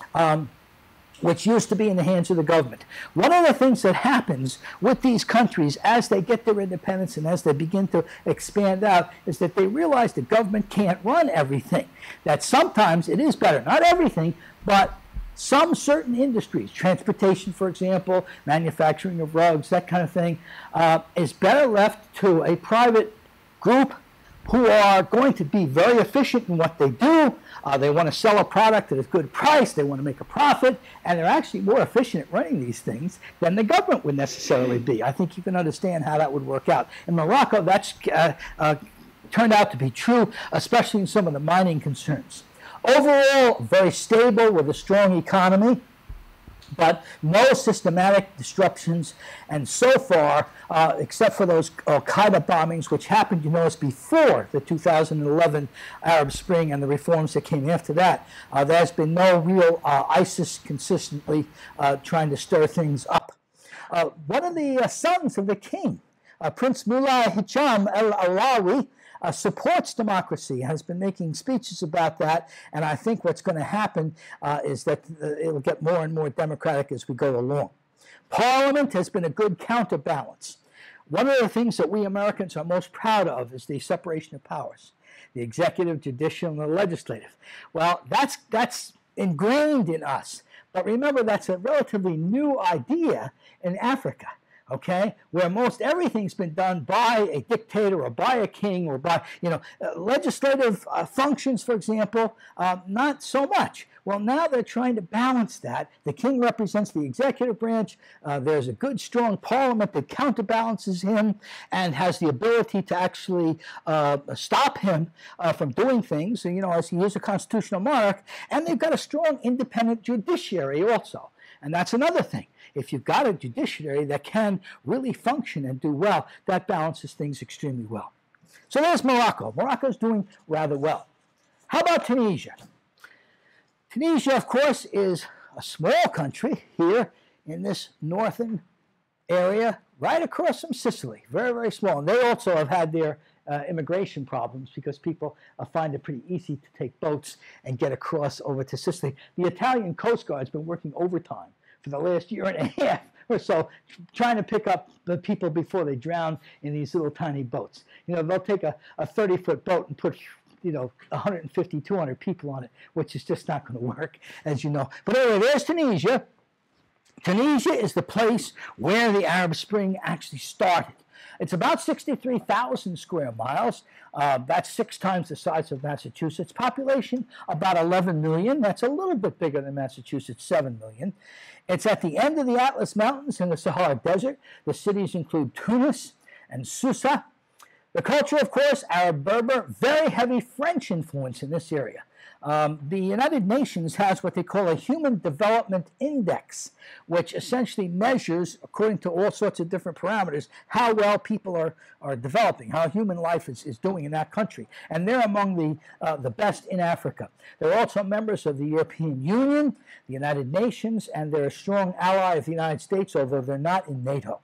which used to be in the hands of the government. One of the things that happens with these countries as they get their independence and as they begin to expand out is that they realize the government can't run everything. That sometimes it is better, not everything, but some certain industries, transportation, for example, manufacturing of rugs, that kind of thing, is better left to a private group who are going to be very efficient in what they do. They want to sell a product at a good price. They want to make a profit. And they're actually more efficient at running these things than the government would necessarily be. I think you can understand how that would work out. In Morocco, that's turned out to be true, especially in some of the mining concerns. Overall, very stable with a strong economy, but no systematic disruptions. And so far, except for those Al-Qaeda bombings, which happened, you notice, before the 2011 Arab Spring and the reforms that came after that, there's been no real ISIS consistently trying to stir things up. One of the sons of the king, Prince Mullah Hicham al-Alawi, supports democracy, has been making speeches about that, and I think what's going to happen is that it will get more and more democratic as we go along. Parliament has been a good counterbalance. One of the things that we Americans are most proud of is the separation of powers, the executive, judicial, and the legislative. Well, that's ingrained in us, but remember, that's a relatively new idea in Africa. Okay, where most everything's been done by a dictator or by a king or by, legislative functions, for example, not so much. Well, now they're trying to balance that. The king represents the executive branch. There's a good, strong parliament that counterbalances him and has the ability to actually stop him from doing things, as he is a constitutional monarch. And they've got a strong, independent judiciary also. And that's another thing. If you've got a judiciary that can really function and do well, that balances things extremely well. So there's Morocco. Morocco's doing rather well. How about Tunisia? Tunisia, of course, is a small country here in this northern area, right across from Sicily. Very, very small. And they also have had their immigration problems because people find it pretty easy to take boats and get across over to Sicily. The Italian Coast Guard's been working overtime for the last year and a half or so, trying to pick up the people before they drown in these little tiny boats. They'll take a 30-foot boat and put 150, 200 people on it, which is just not going to work, as you know. But anyway, there's Tunisia. Tunisia is the place where the Arab Spring actually started. It's about 63,000 square miles. That's 6 times the size of Massachusetts. Population, about 11 million. That's a little bit bigger than Massachusetts, 7 million. It's at the end of the Atlas Mountains in the Sahara Desert. The cities include Tunis and Susa. The culture, of course, Arab Berber, very heavy French influence in this area. The United Nations has what they call a Human Development Index, which essentially measures, according to all sorts of different parameters, how well people are developing, how human life is doing in that country. And they're among the best in Africa. They're also members of the European Union, the United Nations, and they're a strong ally of the United States, although they're not in NATO.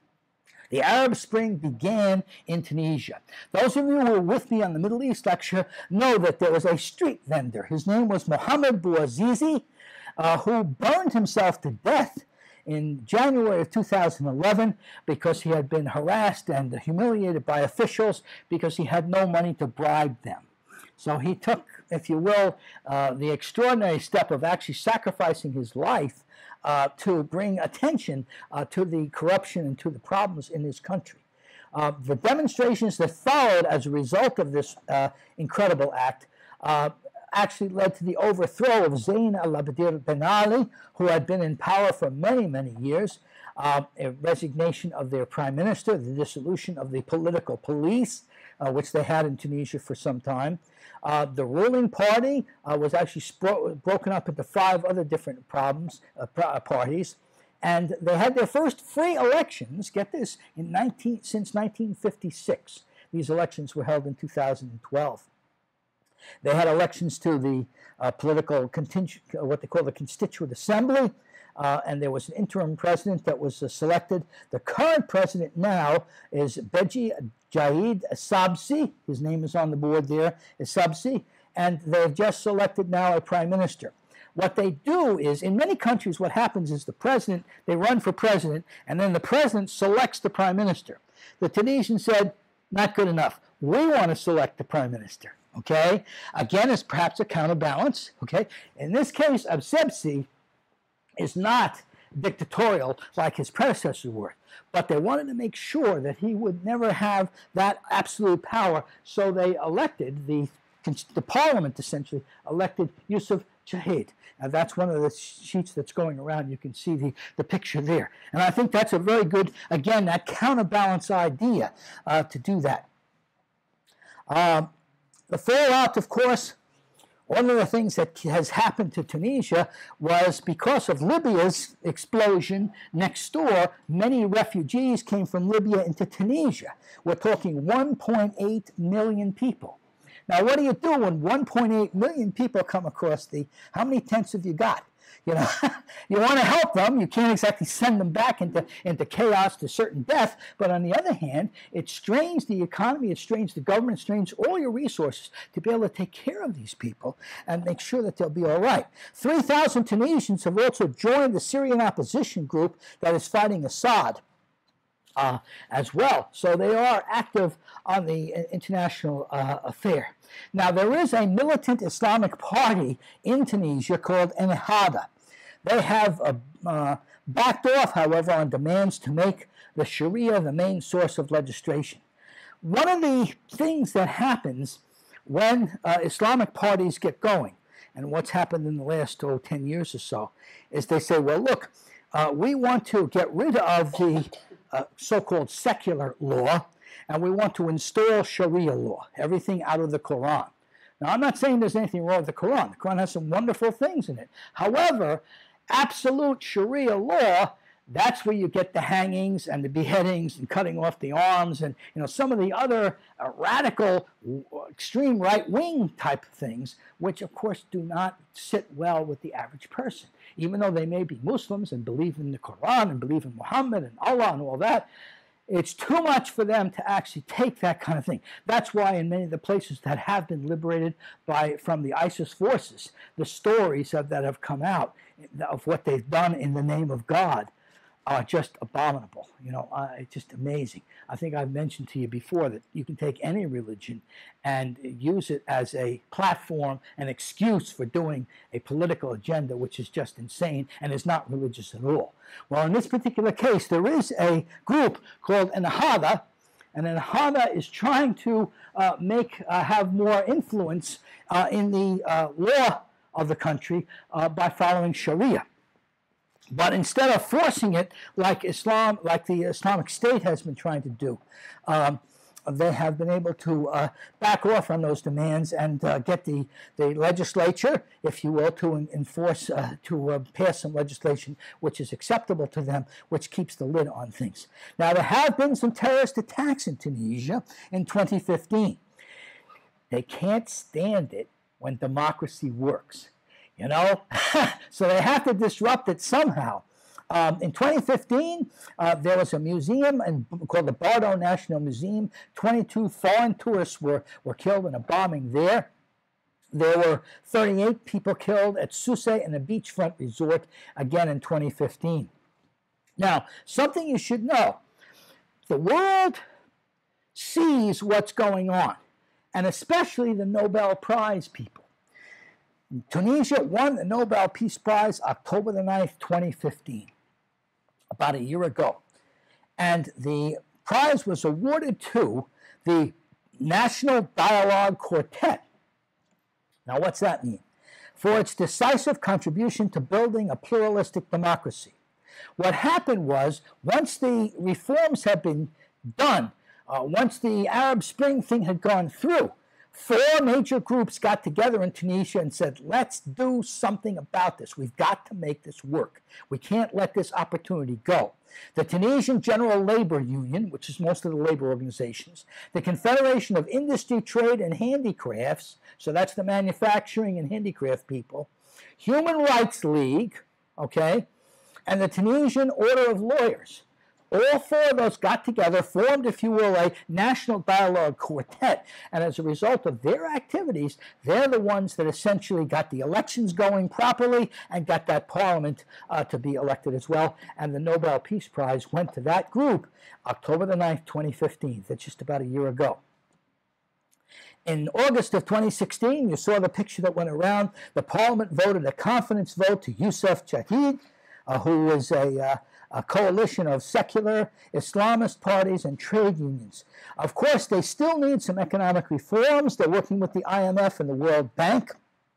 The Arab Spring began in Tunisia. Those of you who were with me on the Middle East lecture know that there was a street vendor. His name was Mohammed Bouazizi, who burned himself to death in January of 2011 because he had been harassed and humiliated by officials because he had no money to bribe them. So he took if you will, the extraordinary step of actually sacrificing his life to bring attention to the corruption and to the problems in his country. The demonstrations that followed as a result of this incredible act actually led to the overthrow of Zayn al-Abidin Ben Ali, who had been in power for many, many years, a resignation of their prime minister, the dissolution of the political police, which they had in Tunisia for some time. The ruling party was actually broken up into 5 other different parties, and they had their first free elections, get this, since 1956. These elections were held in 2012. They had elections to the political what they call the Constituent Assembly, and there was an interim president that was selected. The current president now is Beji Jaid Sabsi. His name is on the board there, Sabsi, and they've just selected now a prime minister. What they do is, in many countries, what happens is the president, they run for president, and then the president selects the prime minister. The Tunisians said, not good enough. We want to select the prime minister. Okay? Again, it's perhaps a counterbalance. Okay? In this case, Sabsi is not dictatorial like his predecessors were, but they wanted to make sure that he would never have that absolute power, so they elected, the parliament essentially elected Yusuf Chahid. Now that's one of the sheets that's going around. You can see the picture there. And I think that's a very good, again, that counterbalance idea to do that. The fallout, of course, one of the things that has happened to Tunisia was because of Libya's explosion next door, many refugees came from Libya into Tunisia. We're talking 1.8 million people. Now, what do you do when 1.8 million people come across how many tents have you got? You know, you want to help them. You can't exactly send them back into chaos to certain death. But on the other hand, it strains the economy, it strains the government, it strains all your resources to be able to take care of these people and make sure that they'll be all right. 3,000 Tunisians have also joined the Syrian opposition group that is fighting Assad as well. So they are active on the international affair. Now, there is a militant Islamic party in Tunisia called Ennahda. They have backed off, however, on demands to make the Sharia the main source of legislation. One of the things that happens when Islamic parties get going, and what's happened in the last 10 years or so, is they say, well, look, we want to get rid of the so-called secular law, and we want to install Sharia law, everything out of the Quran. Now, I'm not saying there's anything wrong with the Quran. The Quran has some wonderful things in it. However, absolute Sharia law, that's where you get the hangings and the beheadings and cutting off the arms and some of the other radical, extreme right-wing type of things, which, of course, do not sit well with the average person. Even though they may be Muslims and believe in the Quran and believe in Muhammad and Allah and all that, it's too much for them to actually take that kind of thing. That's why in many of the places that have been liberated from the ISIS forces, the stories that have come out of what they've done in the name of God are just abominable. It's just amazing. I think I've mentioned to you before that you can take any religion and use it as a platform, an excuse for doing a political agenda, which is just insane and is not religious at all. Well, in this particular case, there is a group called Ennahda, and Ennahda is trying to have more influence in the law of the country by following Sharia. But instead of forcing it like the Islamic State has been trying to do, they have been able to back off on those demands and get the legislature, if you will, to enforce, to pass some legislation which is acceptable to them, which keeps the lid on things. Now, there have been some terrorist attacks in Tunisia in 2015. They can't stand it when democracy works. So they have to disrupt it somehow. In 2015, there was a museum called the Bardo National Museum. 22 foreign tourists were killed in a bombing there. There were 38 people killed at Sousse and a beachfront resort, again in 2015. Now, something you should know. The world sees what's going on, and especially the Nobel Prize people. Tunisia won the Nobel Peace Prize October the 9th, 2015, about a year ago. And the prize was awarded to the National Dialogue Quartet. Now, what's that mean? For its decisive contribution to building a pluralistic democracy. What happened was, once the reforms had been done, once the Arab Spring thing had gone through, 4 major groups got together in Tunisia and said, let's do something about this. We've got to make this work. We can't let this opportunity go. The Tunisian General Labor Union, which is most of the labor organizations, the Confederation of Industry, Trade, and Handicrafts, so that's the manufacturing and handicraft people, Human Rights League, okay, and the Tunisian Order of Lawyers. All 4 of those got together, formed, if you will, a national dialogue quartet. And as a result of their activities, they're the ones that essentially got the elections going properly and got that parliament to be elected as well. And the Nobel Peace Prize went to that group October the 9th, 2015. That's just about a year ago. In August of 2016, you saw the picture that went around. The parliament voted a confidence vote to Youssef Chahid, who was a coalition of secular Islamist parties and trade unions. Of course, they still need some economic reforms. They're working with the IMF and the World Bank,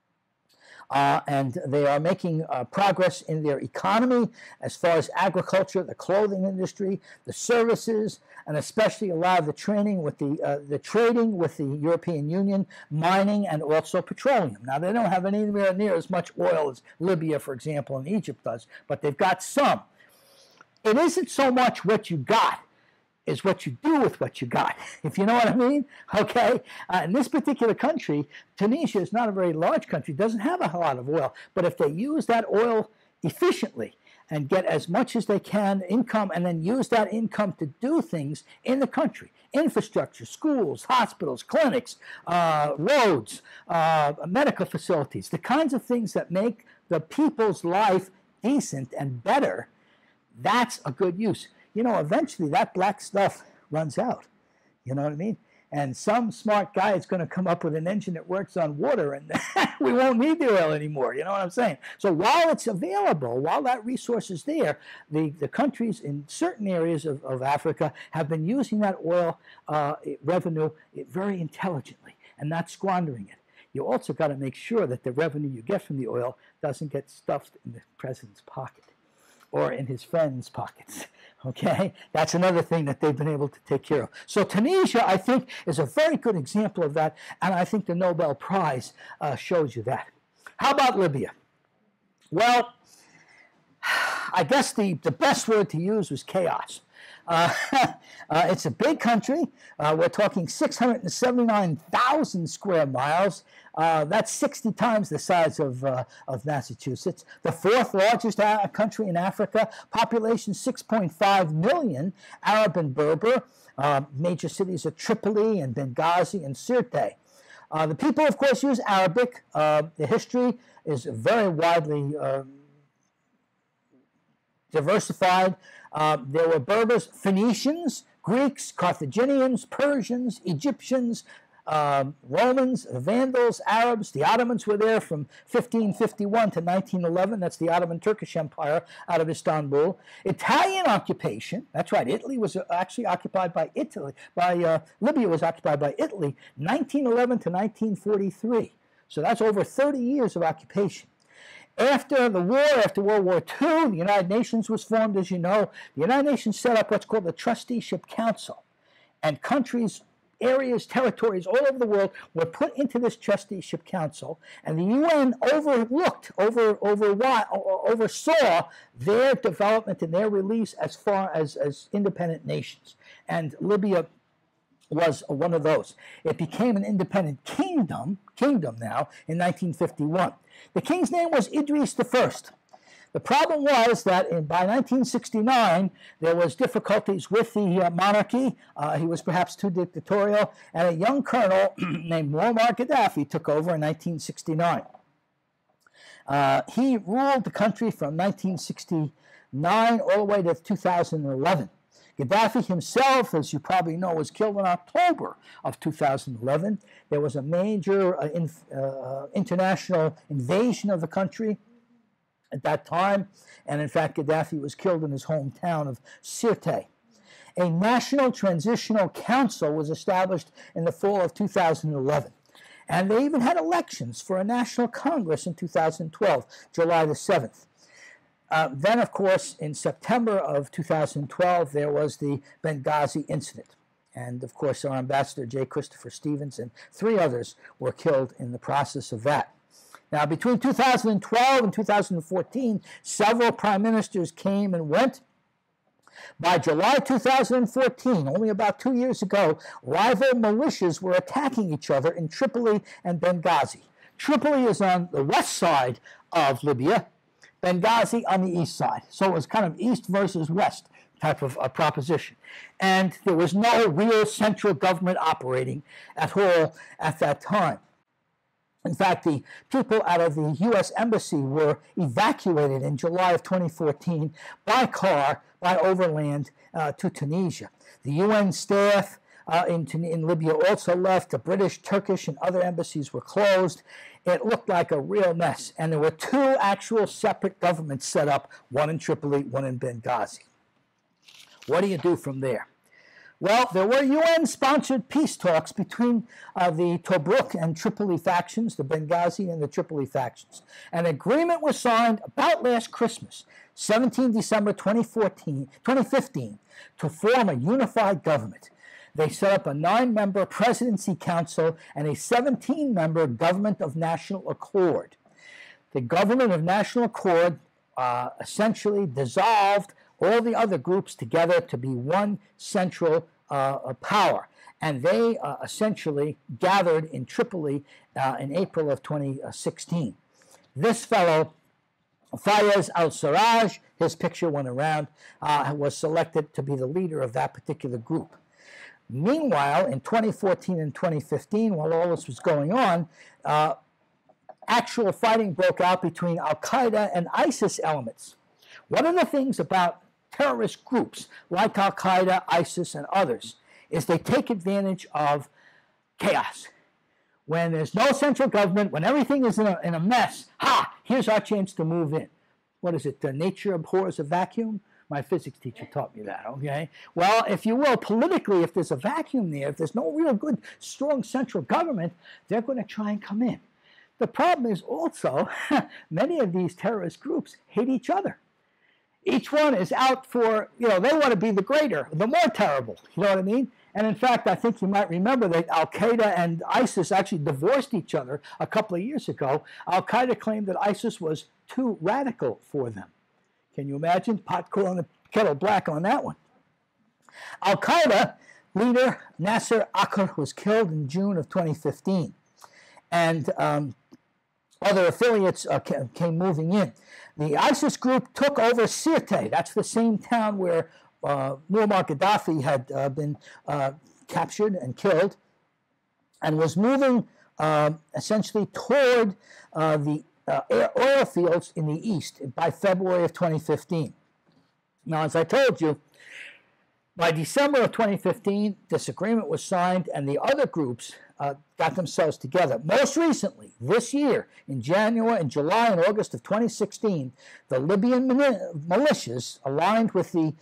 and they are making progress in their economy as far as agriculture, the clothing industry, the services, and especially a lot of the trading with the European Union, mining, and also petroleum. Now, they don't have anywhere near as much oil as Libya, for example, and Egypt does, but they've got some. It isn't so much what you got, is what you do with what you got, if you know what I mean, okay? In this particular country, Tunisia is not a very large country, doesn't have a lot of oil, but if they use that oil efficiently and get as much as they can income and then use that income to do things in the country, infrastructure, schools, hospitals, clinics, roads, medical facilities, the kinds of things that make the people's life decent and better, that's a good use. You know, eventually that black stuff runs out. You know what I mean? And some smart guy is going to come up with an engine that works on water, and we won't need the oil anymore. You know what I'm saying? So while it's available, while that resource is there, the countries in certain areas of Africa have been using that oil revenue very intelligently and not squandering it. You also got to make sure that the revenue you get from the oil doesn't get stuffed in the president's pocket or in his friends' pockets, okay? That's another thing that they've been able to take care of. So Tunisia, I think, is a very good example of that, and I think the Nobel Prize shows you that. How about Libya? Well, I guess the best word to use was chaos. It's a big country. We're talking 679,000 square miles. That's 60 times the size of Massachusetts. The 4th largest country in Africa. Population 6.5 million, Arab and Berber. Major cities are Tripoli and Benghazi and Sirte. The people, of course, use Arabic. The history is very widely diversified. There were Berbers, Phoenicians, Greeks, Carthaginians, Persians, Egyptians, Romans, Vandals, Arabs. The Ottomans were there from 1551 to 1911. That's the Ottoman Turkish Empire out of Istanbul. Italian occupation. That's right. Italy was actually occupied by Libya was occupied by Italy, 1911 to 1943. So that's over 30 years of occupation. After the war, after World War II, the United Nations was formed, as you know. The United Nations set up what's called the Trusteeship Council. And countries, areas, territories all over the world were put into this Trusteeship Council. And the UN oversaw their development and their release as far as independent nations. And Libya was one of those. It became an independent kingdom now in 1951. The king's name was Idris I. The problem was that by 1969, there was difficulties with the monarchy. He was perhaps too dictatorial, and a young colonel named Muammar Gaddafi took over in 1969. He ruled the country from 1969 all the way to 2011. Gaddafi himself, as you probably know, was killed in October of 2011. There was a major international invasion of the country at that time, and in fact, Gaddafi was killed in his hometown of Sirte. A National Transitional Council was established in the fall of 2011. And they even had elections for a National Congress in 2012, July the 7th. Then, of course, in September of 2012, there was the Benghazi incident. And, of course, our ambassador, J. Christopher Stevens, and 3 others were killed in the process of that. Now, between 2012 and 2014, several prime ministers came and went. By July 2014, only about 2 years ago, rival militias were attacking each other in Tripoli and Benghazi. Tripoli is on the west side of Libya, Benghazi on the east side. So it was kind of east versus west type of a proposition. And there was no real central government operating at all at that time. In fact, the people out of the U.S. Embassy were evacuated in July of 2014 by car, by overland to Tunisia. The UN staff in Libya also left. The British, Turkish, and other embassies were closed. It looked like a real mess. And there were 2 actual separate governments set up, one in Tripoli, one in Benghazi. What do you do from there? Well, there were UN-sponsored peace talks between the Tobruk and Tripoli factions, the Benghazi and the Tripoli factions. An agreement was signed about last Christmas, 17 December 2015, to form a unified government. They set up a 9-member presidency council and a 17-member government of national accord. The government of national accord essentially dissolved all the other groups together to be one central power. And they essentially gathered in Tripoli in April of 2016. This fellow, Fayez al-Sarraj, his picture went around, was selected to be the leader of that particular group. Meanwhile, in 2014 and 2015, while all this was going on, actual fighting broke out between al-Qaeda and ISIS elements. One of the things about terrorist groups like al-Qaeda, ISIS, and others is they take advantage of chaos. When there's no central government, when everything is in a mess, here's our chance to move in. What is it? Nature abhors a vacuum? My physics teacher taught me that, okay? Well, if you will, politically, if there's a vacuum there, if there's no real good, strong central government, they're going to try and come in. The problem is also, many of these terrorist groups hate each other. Each one is out for, they want to be the greater, the more terrible, you know what I mean? And in fact, I think you might remember that al-Qaeda and ISIS actually divorced each other a couple of years ago. Al-Qaeda claimed that ISIS was too radical for them. Can you imagine? Pot calling the kettle black on that one. Al-Qaeda leader Nasser Akhar was killed in June of 2015. And other affiliates came moving in. The ISIS group took over Sirte. That's the same town where Muammar Gaddafi had been captured and killed, and was moving essentially toward the oil fields in the east by February of 2015. Now, as I told you, by December of 2015, this agreement was signed, and the other groups got themselves together. Most recently, this year, in July and August of 2016, the Libyan militias, aligned with the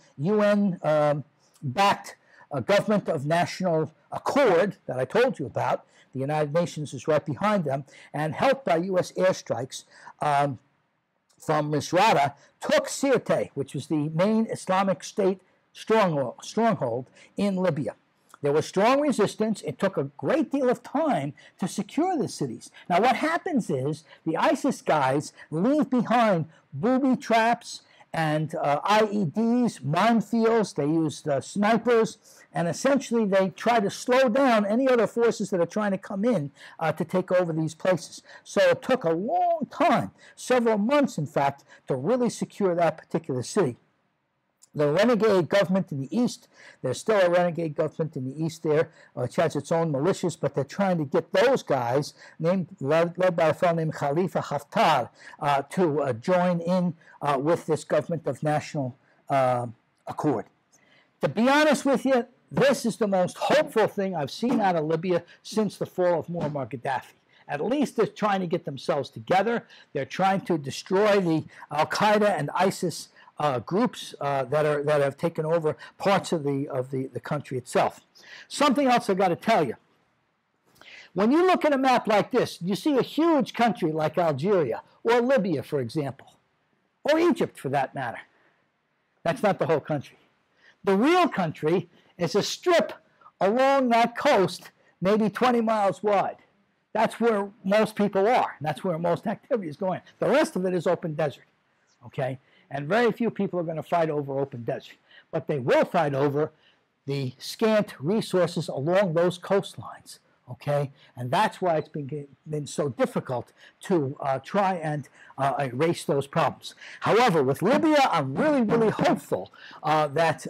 UN-backed Government of National Accord that I told you about, the United Nations is right behind them, and helped by U.S. airstrikes from Misrata, took Sirte, which was the main Islamic State stronghold in Libya. There was strong resistance. It took a great deal of time to secure the cities. Now, what happens is the ISIS guys leave behind booby traps and IEDs, minefields. They used snipers, and essentially they try to slow down any other forces that are trying to come in to take over these places. So it took a long time, several months, in fact, to really secure that particular city. The renegade government in the east, there's still a renegade government in the east there, which has its own militias, but they're trying to get those guys, led by a fellow named Khalifa Haftar, to join in with this government of national accord. To be honest with you, this is the most hopeful thing I've seen out of Libya since the fall of Muammar Gaddafi. At least they're trying to get themselves together. They're trying to destroy the Al-Qaeda and ISIS groups that have taken over parts of the country itself. Something else I've got to tell you. When you look at a map like this, you see a huge country like Algeria or Libya, for example, or Egypt for that matter. That's not the whole country. The real country is a strip along that coast, maybe 20 miles wide. That's where most people are. That's where most activity is going. The rest of it is open desert, okay? And very few people are going to fight over open desert. But they will fight over the scant resources along those coastlines, okay? And that's why it's been so difficult to try and erase those problems. However, with Libya, I'm really, really hopeful that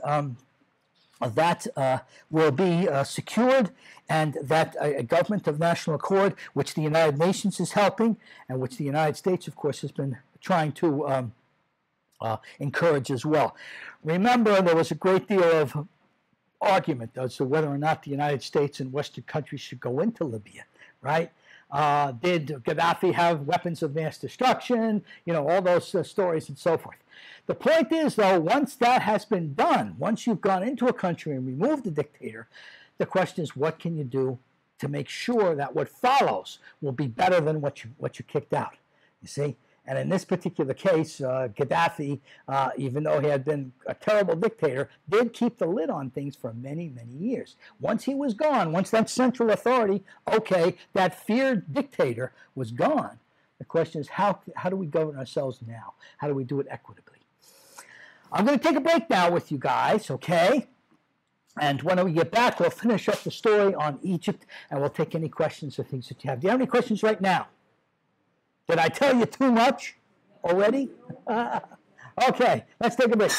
will be secured, and that a government of national accord, which the United Nations is helping, and which the United States, of course, has been trying to encourage as well. Remember, there was a great deal of argument as to whether or not the United States and Western countries should go into Libya, right? Did Gaddafi have weapons of mass destruction? You know, all those stories and so forth. The point is, though, once that has been done, once you've gone into a country and removed the dictator, the question is, what can you do to make sure that what follows will be better than what you kicked out? You see? And in this particular case, Gaddafi, even though he had been a terrible dictator, did keep the lid on things for many, many years. Once he was gone, once that central authority, okay, that feared dictator was gone, the question is, how do we govern ourselves now? How do we do it equitably? I'm going to take a break now with you guys, okay? And when we get back, we'll finish up the story on Egypt, and we'll take any questions or things that you have. Do you have any questions right now? Did I tell you too much already? Okay, let's take a break.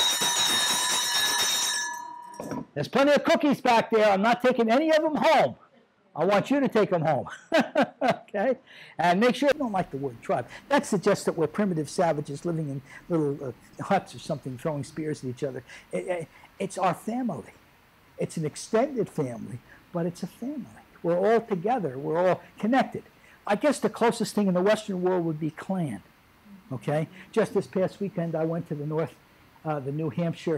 There's plenty of cookies back there. I'm not taking any of them home. I want you to take them home. Okay? And make sure you don't like the word tribe. That suggests that we're primitive savages living in little huts or something, throwing spears at each other. It's our family. It's an extended family, but it's a family. We're all together. We're all connected. I guess the closest thing in the Western world would be clan. Okay? Just this past weekend, I went to the New Hampshire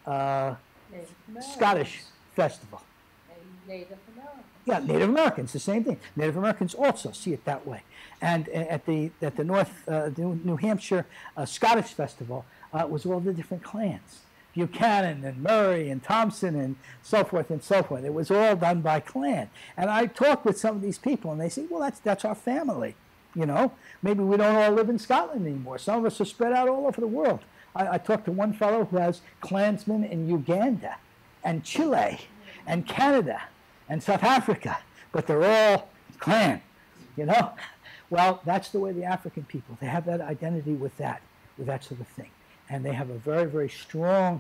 Scottish Festival. Native Americans. Yeah, Native Americans, the same thing. Native Americans also see it that way. And at the New Hampshire Scottish Festival, it was all the different clans. Buchanan and Murray and Thompson and so forth and so forth. It was all done by clan. And I talked with some of these people, and they say, well, that's our family. You know, maybe we don't all live in Scotland anymore. Some of us are spread out all over the world. I talked to one fellow who has clansmen in Uganda and Chile and Canada and South Africa, but they're all clan, you know? Well, that's the way the African people, they have that identity with that sort of thing. And they have a very, very strong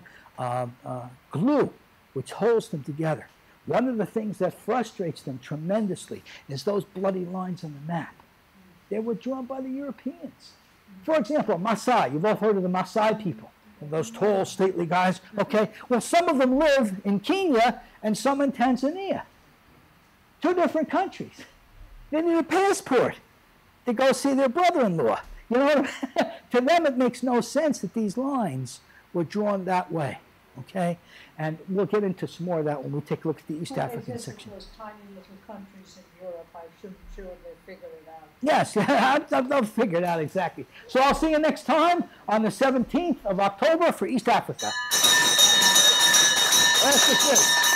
glue which holds them together. One of the things that frustrates them tremendously is those bloody lines on the map. They were drawn by the Europeans. For example, Maasai. You've all heard of the Maasai people, those tall, stately guys. Okay, well, some of them live in Kenya and some in Tanzania. Two different countries. They need a passport to go see their brother-in-law. You know, to them it makes no sense that these lines were drawn that way, okay? And we'll get into some more of that when we take a look at the East African section. Those tiny little countries in Europe, I'm sure they figure it out. Yes, they'll figure it out exactly. So I'll see you next time on the 17th of October for East Africa. That's it.